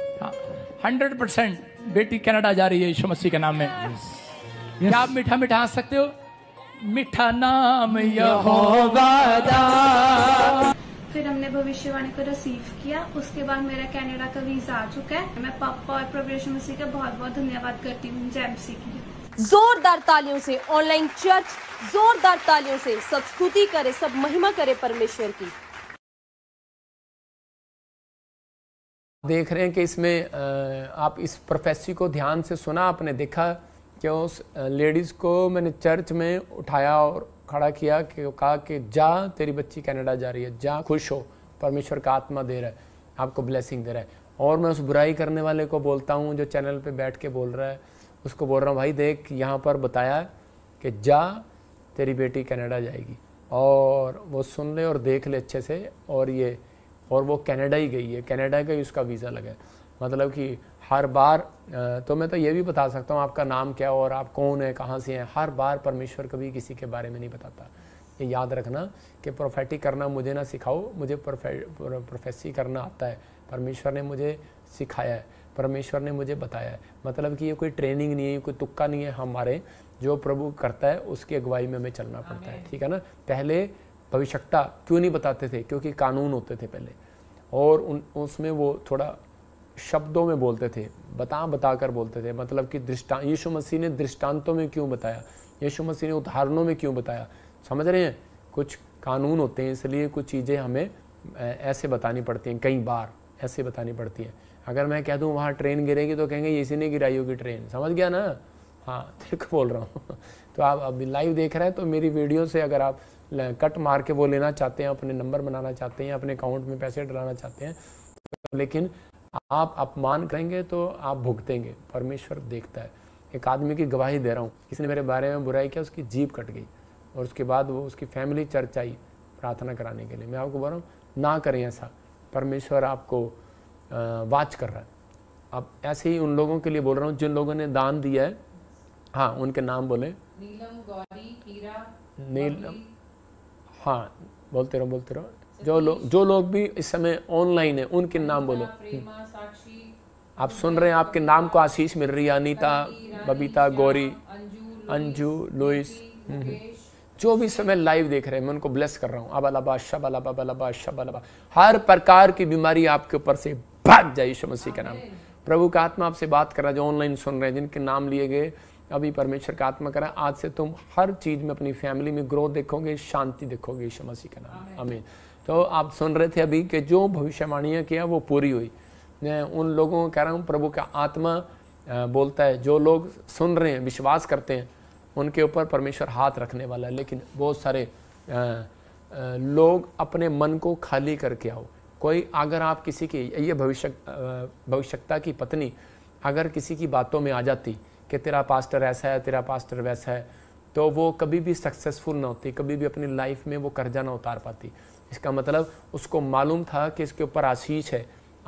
100% बेटी कनाडा जा रही है यीशु मसीह के नाम में। क्या आप मीठा मीठा हंस सकते हो? मीठा नाम यहोवा दा। फिर हमने भविष्यवाणी को रिसीव किया। उसके बाद मेरा कनाडा का वीजा आ चुका है। मैं पापा और प्रभु यीशु मसीह का बहुत बहुत धन्यवाद करती हूँ। जय मसीह की। जोरदार तालियों से ऑनलाइन चर्च, जोरदार तालियों से सब स्तुति करे, सब महिमा करे परमेश्वर की। देख रहे हैं कि इसमें आप इस प्रोफेसी को ध्यान से सुना, आपने देखा कि उस लेडीज़ को मैंने चर्च में उठाया और खड़ा किया कि कहा कि जा, तेरी बच्ची कनाडा जा रही है, जा, खुश हो, परमेश्वर का आत्मा दे रहा है, आपको ब्लेसिंग दे रहा है। और मैं उस बुराई करने वाले को बोलता हूँ जो चैनल पे बैठ के बोल रहा है, उसको बोल रहा हूँ, भाई देख यहाँ पर बताया कि जा, तेरी बेटी कनाडा जाएगी, और वो सुन ले और देख ले अच्छे से। और वो कनाडा ही गई है, कनाडा का ही उसका वीज़ा लगा है। मतलब कि हर बार तो मैं तो ये भी बता सकता हूँ आपका नाम क्या और आप कौन है, कहाँ से हैं। हर बार परमेश्वर कभी किसी के बारे में नहीं बताता। ये याद रखना कि प्रोफेटिक करना मुझे ना सिखाओ, मुझे प्रोफेसी करना आता है। परमेश्वर ने मुझे सिखाया है, परमेश्वर ने मुझे बताया है। मतलब कि ये कोई ट्रेनिंग नहीं है, कोई तुक्का नहीं है। हमारे जो प्रभु करता है उसकी अगुवाई में हमें चलना पड़ता है, ठीक है ना। पहले भविष्यता क्यों नहीं बताते थे? क्योंकि कानून होते थे पहले, और उसमें वो थोड़ा शब्दों में बोलते थे, बता कर बोलते थे। मतलब कि यीशु मसीह ने दृष्टांतों में क्यों बताया, यीशु मसीह ने उदाहरणों में क्यों बताया, समझ रहे हैं। कुछ कानून होते हैं, इसलिए कुछ चीज़ें हमें ऐसे बतानी पड़ती हैं, कई बार ऐसे बतानी पड़ती हैं। अगर मैं कह दूँ वहाँ ट्रेन गिरेगी तो कहेंगे इसी ने गिराई होगी ट्रेन, समझ गया ना। हाँ, तेरे को बोल रहा हूँ। तो आप अभी लाइव देख रहे हैं, तो मेरी वीडियो से अगर आप कट मार के वो लेना चाहते हैं, अपने नंबर बनाना चाहते हैं, अपने अकाउंट में पैसे डलाना चाहते हैं, लेकिन आप अपमान करेंगे तो आप भुगतेंगे, परमेश्वर देखता है। एक आदमी की गवाही दे रहा हूँ, किसी ने मेरे बारे में बुराई किया, उसकी जीभ कट गई और उसके बाद वो उसकी फैमिली चर्च आई प्रार्थना कराने के लिए। मैं आपको बोल रहा हूँ ना करें ऐसा, परमेश्वर आपको वाच कर रहा है। अब ऐसे ही उन लोगों के लिए बोल रहा हूँ जिन लोगों ने दान दिया है, हाँ उनके नाम बोले। नीलम, गौरी, हीरा, नीलम, हाँ बोलते रहो। जो लोग भी इस समय ऑनलाइन है उनके नाम बोलो। आप सुन रहे हैं, आपके नाम को आशीष मिल रही है। अनीता, बबीता, गौरी, अंजू, लुइस, जो भी समय लाइव देख रहे हैं मैं उनको ब्लेस कर रहा हूँ। अबलबा शबलबा बलबा शबलबा, हर प्रकार की बीमारी आपके ऊपर से भाग जाए यीशु मसीह का नाम। प्रभु का आत्मा आपसे बात कर रहा है, जो ऑनलाइन सुन रहे हैं, जिनके नाम लिए गए, अभी परमेश्वर का आत्मा करा, आज से तुम हर चीज में अपनी फैमिली में ग्रोथ देखोगे, शांति देखोगे यीशु मसीह का नाम। आमीन। तो आप सुन रहे थे अभी कि जो भविष्यवाणियां किया वो पूरी हुई। मैं उन लोगों को कह रहा हूँ, प्रभु का आत्मा बोलता है, जो लोग सुन रहे हैं, विश्वास करते हैं, उनके ऊपर परमेश्वर हाथ रखने वाला है। लेकिन बहुत सारे लोग अपने मन को खाली करके आओ। कोई अगर आप किसी की, ये भविष्यता की पत्नी अगर किसी की बातों में आ जाती कि तेरा पास्टर ऐसा है, तेरा पास्टर वैसा है, तो वो कभी भी सक्सेसफुल ना होती, कभी भी अपनी लाइफ में वो कर्जा ना उतार पाती। इसका मतलब उसको मालूम था कि इसके ऊपर आशीष है,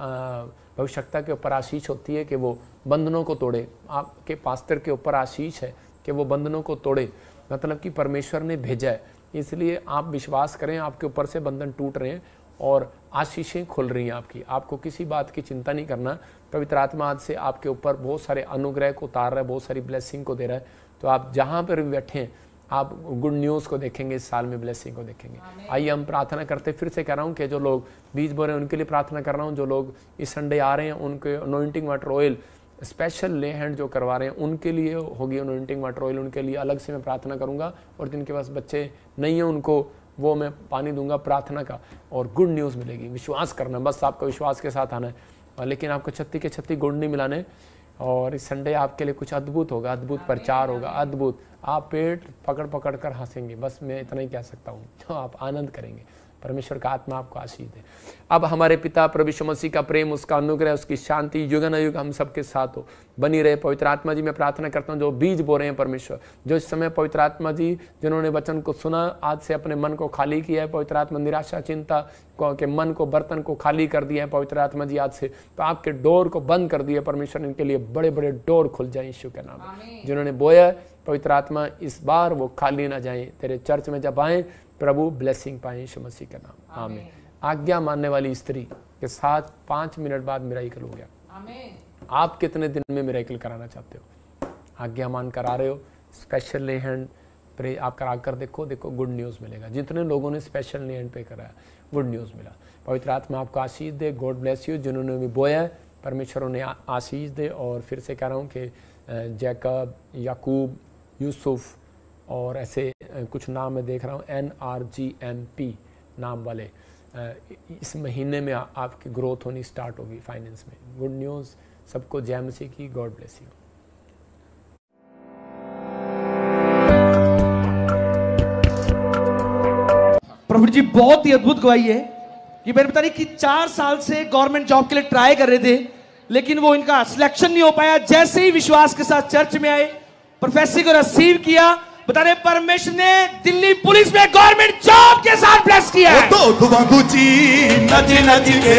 भविष्यता के ऊपर आशीष होती है कि वो बंधनों को तोड़े। आपके पास्टर के ऊपर आशीष है कि वो बंधनों को तोड़े, मतलब कि परमेश्वर ने भेजा है। इसलिए आप विश्वास करें, आपके ऊपर से बंधन टूट रहे हैं और आशीषें खुल रही हैं आपकी। आपको किसी बात की चिंता नहीं करना। पवित्र आत्मा आज से आपके ऊपर बहुत सारे अनुग्रह को उतार रहा है, बहुत सारी ब्लेसिंग को दे रहा है। तो आप जहाँ पर भी बैठे हैं, आप गुड न्यूज़ को देखेंगे, इस साल में ब्लेसिंग को देखेंगे। आइए हम प्रार्थना करते, फिर से कह रहा हूँ कि जो लोग बीज बो रहे हैं उनके लिए प्रार्थना कर रहा हूँ। जो लोग इस संडे आ रहे हैं, उनके anointing water oil special lay hand जो करवा रहे हैं उनके लिए होगी अनॉइंटिंग वाटर ऑयल, उनके लिए अलग से मैं प्रार्थना करूँगा। और जिनके पास बच्चे नहीं हैं उनको वो मैं पानी दूंगा प्रार्थना का, और गुड न्यूज़ मिलेगी। विश्वास करना, बस आपका विश्वास के साथ आना है। लेकिन आपको 36 के 36 गुड़ नहीं मिलाने। और इस संडे आपके लिए कुछ अद्भुत होगा, अद्भुत प्रचार होगा, अद्भुत। आप पेट पकड़ पकड़ कर हंसेंगे, बस मैं इतना ही कह सकता हूँ। तो आप आनंद करेंगे। परमेश्वर का आत्मा आपको आशीष दे। अब हमारे पिता प्रभु यीशु मसीह का प्रेम, उसका अनुग्रह, उसकी शांति युगानुयुग हम सबके साथ हो, बनी रहे। पवित्र आत्मा जी मैं प्रार्थना करता हूँ, जो बीज बो रहे हैं परमेश्वर, जो इस समय पवित्र आत्मा जी जिन्होंने वचन को सुना, आज से अपने मन को खाली किया है पवित्र आत्मा, निराशा चिंता के मन को, बर्तन को खाली कर दिया है पवित्र आत्मा जी आज से, तो आपके डोर को बंद कर दिया परमेश्वर। इनके लिए बड़े बड़े डोर खुल जाए यीशु के नाम में। जिन्होंने बोया पवित्र आत्मा इस बार वो खाली ना जाए, तेरे चर्च में जब आए प्रभु ब्लेसिंग पाए यीशु मसीह का नाम। आमीन। आज्ञा मानने वाली स्त्री के साथ 5 मिनट बाद मिराकल हो गया। आमीन। आप कितने दिन में मिराकल कराना चाहते हो? आज्ञा मान कर आ रहे हो, स्पेशल ले हैंड प्रे आप करा कर देखो, गुड न्यूज़ मिलेगा। जितने लोगों ने स्पेशल ले हैंड पे कराया गुड न्यूज़ मिला। पवित्र आत्मा आपको आशीष दे। God bless you. जिन्होंने भी बोया है परमेश्वर उन्हें आशीष दे। और फिर से कह रहा हूँ कि जैकब, याकूब, यूसुफ और ऐसे कुछ नाम मैं देख रहा हूँ, NRGMP नाम वाले, इस महीने में आपकी ग्रोथ होनी स्टार्ट होगी फाइनेंस में। गुड न्यूज़ सबको, जय मसीह की। God bless you. प्रभु जी बहुत ही अद्भुत गवाही है। ये मैंने बता रही कि 4 साल से गवर्नमेंट जॉब के लिए ट्राई कर रहे थे, लेकिन वो इनका सिलेक्शन नहीं हो पाया। जैसे ही विश्वास के साथ चर्च में आए, प्रोफेसी को रिसीव किया, बता रहे परमेश्वर ने दिल्ली पुलिस में गवर्नमेंट जॉब के साथ ब्लेस किया है। तो नची नची के,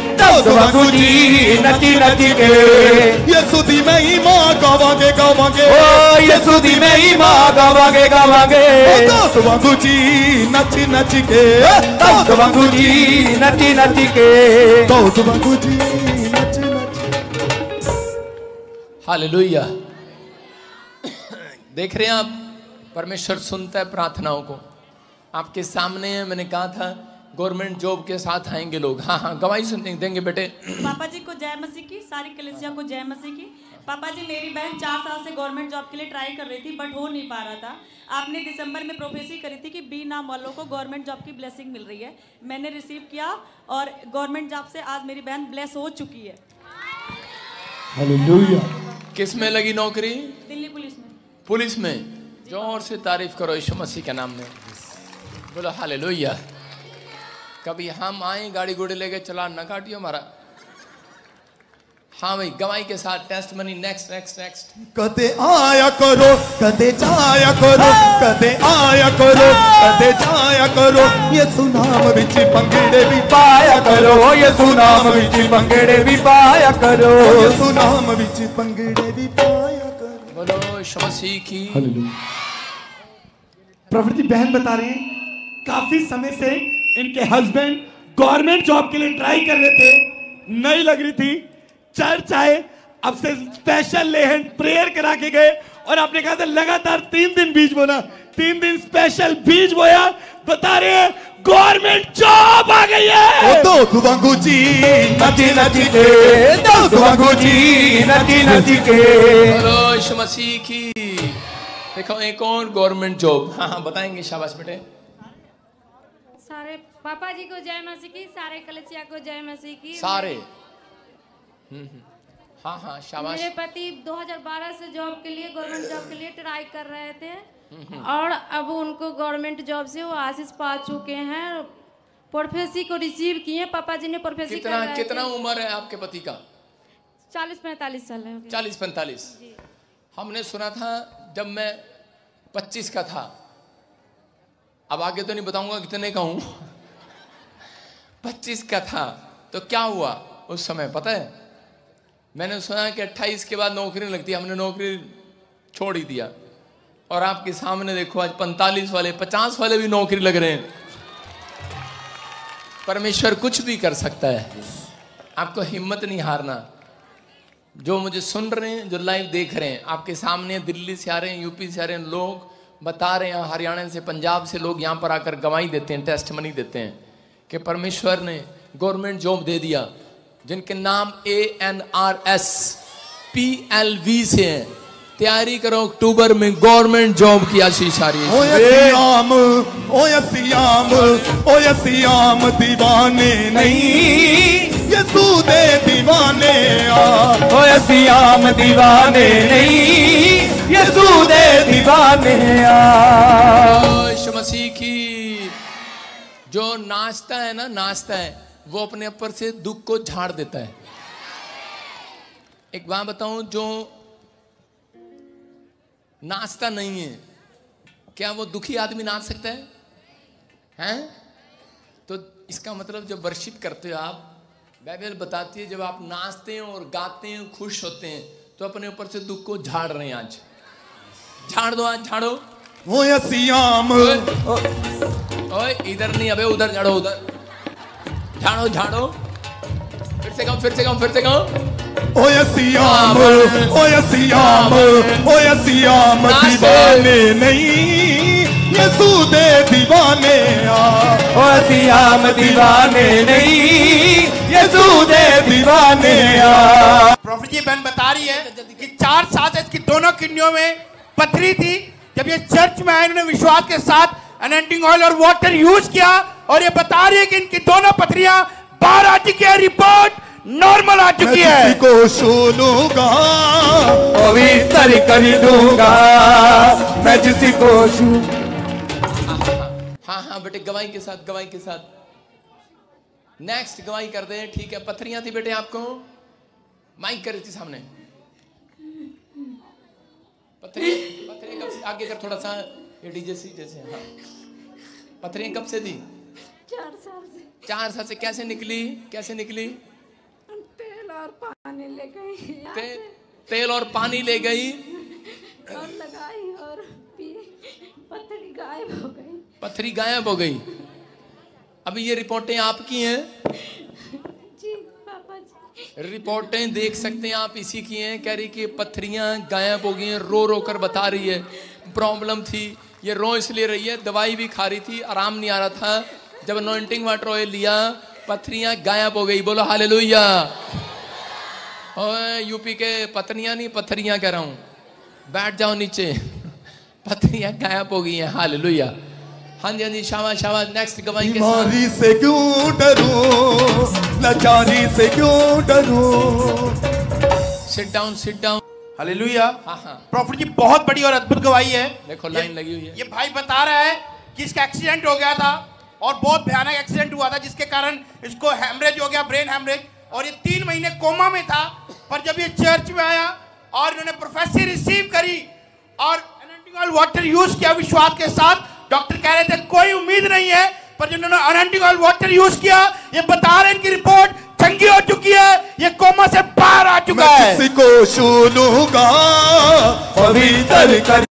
नची नची के, यीशु दी में ही मां गावांगे गावांगे, ओ यीशु दी में ही मां गावांगे गावांगे, तो बाबूजी नची नची के, तो बाबूजी नची नची के, तो बाबूजी नची नची। हालेलुया। देख रहे हैं आप, परमेश्वर सुनता है प्रार्थनाओं को। आपके सामने है, मैंने कहा था गवर्नमेंट जॉब के साथ आएंगे लोग। हाँ हाँ, गवाही सुनने देंगे बेटे। पापा जी को जय मसीह की, सारी कलीसिया को जय मसीह की। पापा जी, मेरी बहन 4 साल से गवर्नमेंट जॉब के लिए ट्राई कर रही थी, बट हो नहीं पा रहा था। आपने दिसंबर में प्रोफेसी करी थी कि बी नाम वालों को गवर्नमेंट जॉब की ब्लेसिंग मिल रही है। मैंने रिसीव किया और गवर्नमेंट जॉब से आज मेरी बहन ब्लेस हो चुकी है। हालेलुया। किस में लगी नौकरी? दिल्ली पुलिस में। पुलिस में। जोर से तारीफ करो यीशु मसीह के नाम में, बोलो हालेलुया। कभी हम आए गाड़ी घोड़े लेके चला न काटियो हमारा। हाँ भाई, गवाही के साथ टेस्टमनी। Next next next. कदे आया करो, कदे जाया करो, कदे आया करो, कदे जाया करो, यीशु नाम विच पंगड़े भी पाया करो, यीशु नाम विच पंगड़े भी पाया करो, यीशु नाम विच पंगड़े भी पाया करो। बोलो यीशु मसीह की। प्रॉफिट जी बहन बता रही हैं काफी समय से इनके हस्बैंड गवर्नमेंट जॉब के लिए ट्राई कर रहे थे, नहीं लग रही थी। चर्च आए, अब से स्पेशल लेहन प्रेयर करा के गए और आपने कहा था लगातार 3 दिन बीज बोना, 3 दिन स्पेशल बीज बोया। बता रहे हैं गवर्नमेंट जॉब आ गई है। तो दुआंगू जी नची नची के, तो दुआंगू जी नची नची के। बोलो यीशु मसीह की। देखो एक और गवर्नमेंट जॉब। हाँ हाँ बताएंगे, शाबाश बेटे। सारे पापा जी को जय मसीह की, सारे कलेसिया को जय मसीह की। सारे हाँ हाँ शाबाश। मेरे पति 2012 से जॉब के लिए, गवर्नमेंट जॉब के लिए ट्राई कर रहे थे और अब उनको गवर्नमेंट जॉब से वो आशीष पा चुके हैं, प्रोफेसी को रिसीव किए। पापा जी ने प्रोफेसी कितना उम्र है आपके पति का? 40-45 साल है। 40-45। हमने सुना था जब मैं 25 का था, अब आगे तो नहीं बताऊंगा कितने का हूं। 25 का था तो क्या हुआ उस समय पता है? मैंने सुना कि 28 के बाद नौकरी लगती है, हमने नौकरी छोड़ ही दिया। और आपके सामने देखो आज 45 वाले 50 वाले भी नौकरी लग रहे हैं। परमेश्वर कुछ भी कर सकता है, आपको हिम्मत नहीं हारना। जो मुझे सुन रहे हैं, जो लाइव देख रहे हैं, आपके सामने दिल्ली से आ रहे हैं, यूपी से आ रहे हैं लोग, बता रहे हैं हरियाणा से, पंजाब से लोग यहाँ पर आकर गवाही देते हैं, टेस्टमनी देते हैं कि परमेश्वर ने गवर्नमेंट जॉब दे दिया। जिनके नाम ANRS PLV से हैं, तैयारी करो, अक्टूबर में गवर्नमेंट जॉब की आशीष आ रही है। ओ यसीयाम दीवाने नहीं, यीशु दे दीवाने आ। ओ यसीयाम दीवाने नहीं, यीशु दे दीवाने आ। यीशु मसीह की। जो नाचता है ना, नाचता है, वो अपने ऊपर से दुख को झाड़ देता है। एक बात बताऊं, जो नाचता नहीं है, क्या वो दुखी आदमी नाच सकता है? हैं? तो इसका मतलब जब वर्शिप करते हो आप, बाइबल बताती है जब आप नाचते हैं और गाते हैं, खुश होते हैं, तो अपने ऊपर से दुख को झाड़ रहे हैं। आज झाड़ दो, आज झाड़ो। वो यसीयाम ओए इधर नहीं, अबे उधर झाड़ो, उधर झाड़ो झाड़ो। फिर से गाओ, फिर से गाओ, फिर से गाओ। ओ यसीयाम, ओ यसीयाम, ओ यसीयाम दीवाने नहीं, यीशु दे दीवाने आ। ओ यसीयाम दीवाने नहीं, यीशु दे दीवाने आ। प्रॉफिट जी बहन बता रही है कि 4 साल से इसकी दोनों किडनियों में पथरी थी। जब ये चर्च में आए, इन्होंने विश्वास के साथ अनॉइंटिंग ऑयल और वाटर यूज किया और ये बता रही है कि इनकी दोनों पथरियां बाहर आ चुकी है, रिपोर्ट नॉर्मल आ चुकी है। मैं को छूलूंगा, पवित्र कर दूंगा, मैं किसी को छू। हाँ हाँ बेटे, गवाही के साथ, गवाही के साथ। नेक्स्ट गवाही कर दे। ठीक है, पथरियां थी बेटे आपको, माइक कर रही थी सामने। पथरियां कब से? आगे कर थोड़ा सा, ये डीजे सी जैसे। हाँ, पथरियां कब से थी? 4 साल से। 4 साल से। कैसे निकली, कैसे निकली? तेल और पानी ले गई। तेल और पानी ले गई और लगाई और पथरी गायब हो गई। पथरी गायब हो गई। अभी ये रिपोर्टें आपकी हैं जी पापा जी। रिपोर्टें देख सकते हैं आप, इसी की हैं। कह रही कि पथरियां गायब हो गई हैं, रो रो कर बता रही है। प्रॉब्लम थी, ये रो इसलिए रही है, दवाई भी खा रही थी, आराम नहीं आ रहा था। जब अनॉइंटिंग वाटर ऑयल लिया, पथरियां गायब हो गई। बोलो हालेलुया। ओए यूपी के पत्नियां नहीं, पथरियां कह रहा हूं, बैठ जाओ नीचे। पथरियां गायब हो गई हैं। हालेलुया। हाँ जी, हाँ जी, शाबाश शाबाश। नेक्स्ट गवाही के साथ। बीमारी से क्यों डरूं, लाचारी से क्यों डरूं। Sit down, sit down. Hallelujah. हाँ हाँ। प्रॉफिट जी बहुत बड़ी और अद्भुत गवाही है। देखो लाइन लगी हुई है। ये भाई बता रहा है कि इसका एक्सीडेंट हो गया था और बहुत भयानक एक्सीडेंट हुआ था, जिसके कारण इसको हैमरेज हो गया, ब्रेन हैमरेज, और ये 3 महीने कोमा में था। पर जब ये चर्च में आया और इन्होंने प्रोफेसी रिसीव करी और अनॉइंटिंग ऑयल वाटर यूज किया विश्वास के साथ, डॉक्टर कह रहे थे कोई उम्मीद नहीं है, पर जिन्होंने अनॉइंटिंग ऑयल वाटर यूज किया, ये बता रहे हैं इनकी रिपोर्ट चंगी हो चुकी है, ये कोमा से बाहर आ चुका है। मैं किसी को छू लूंगा पवित्र कर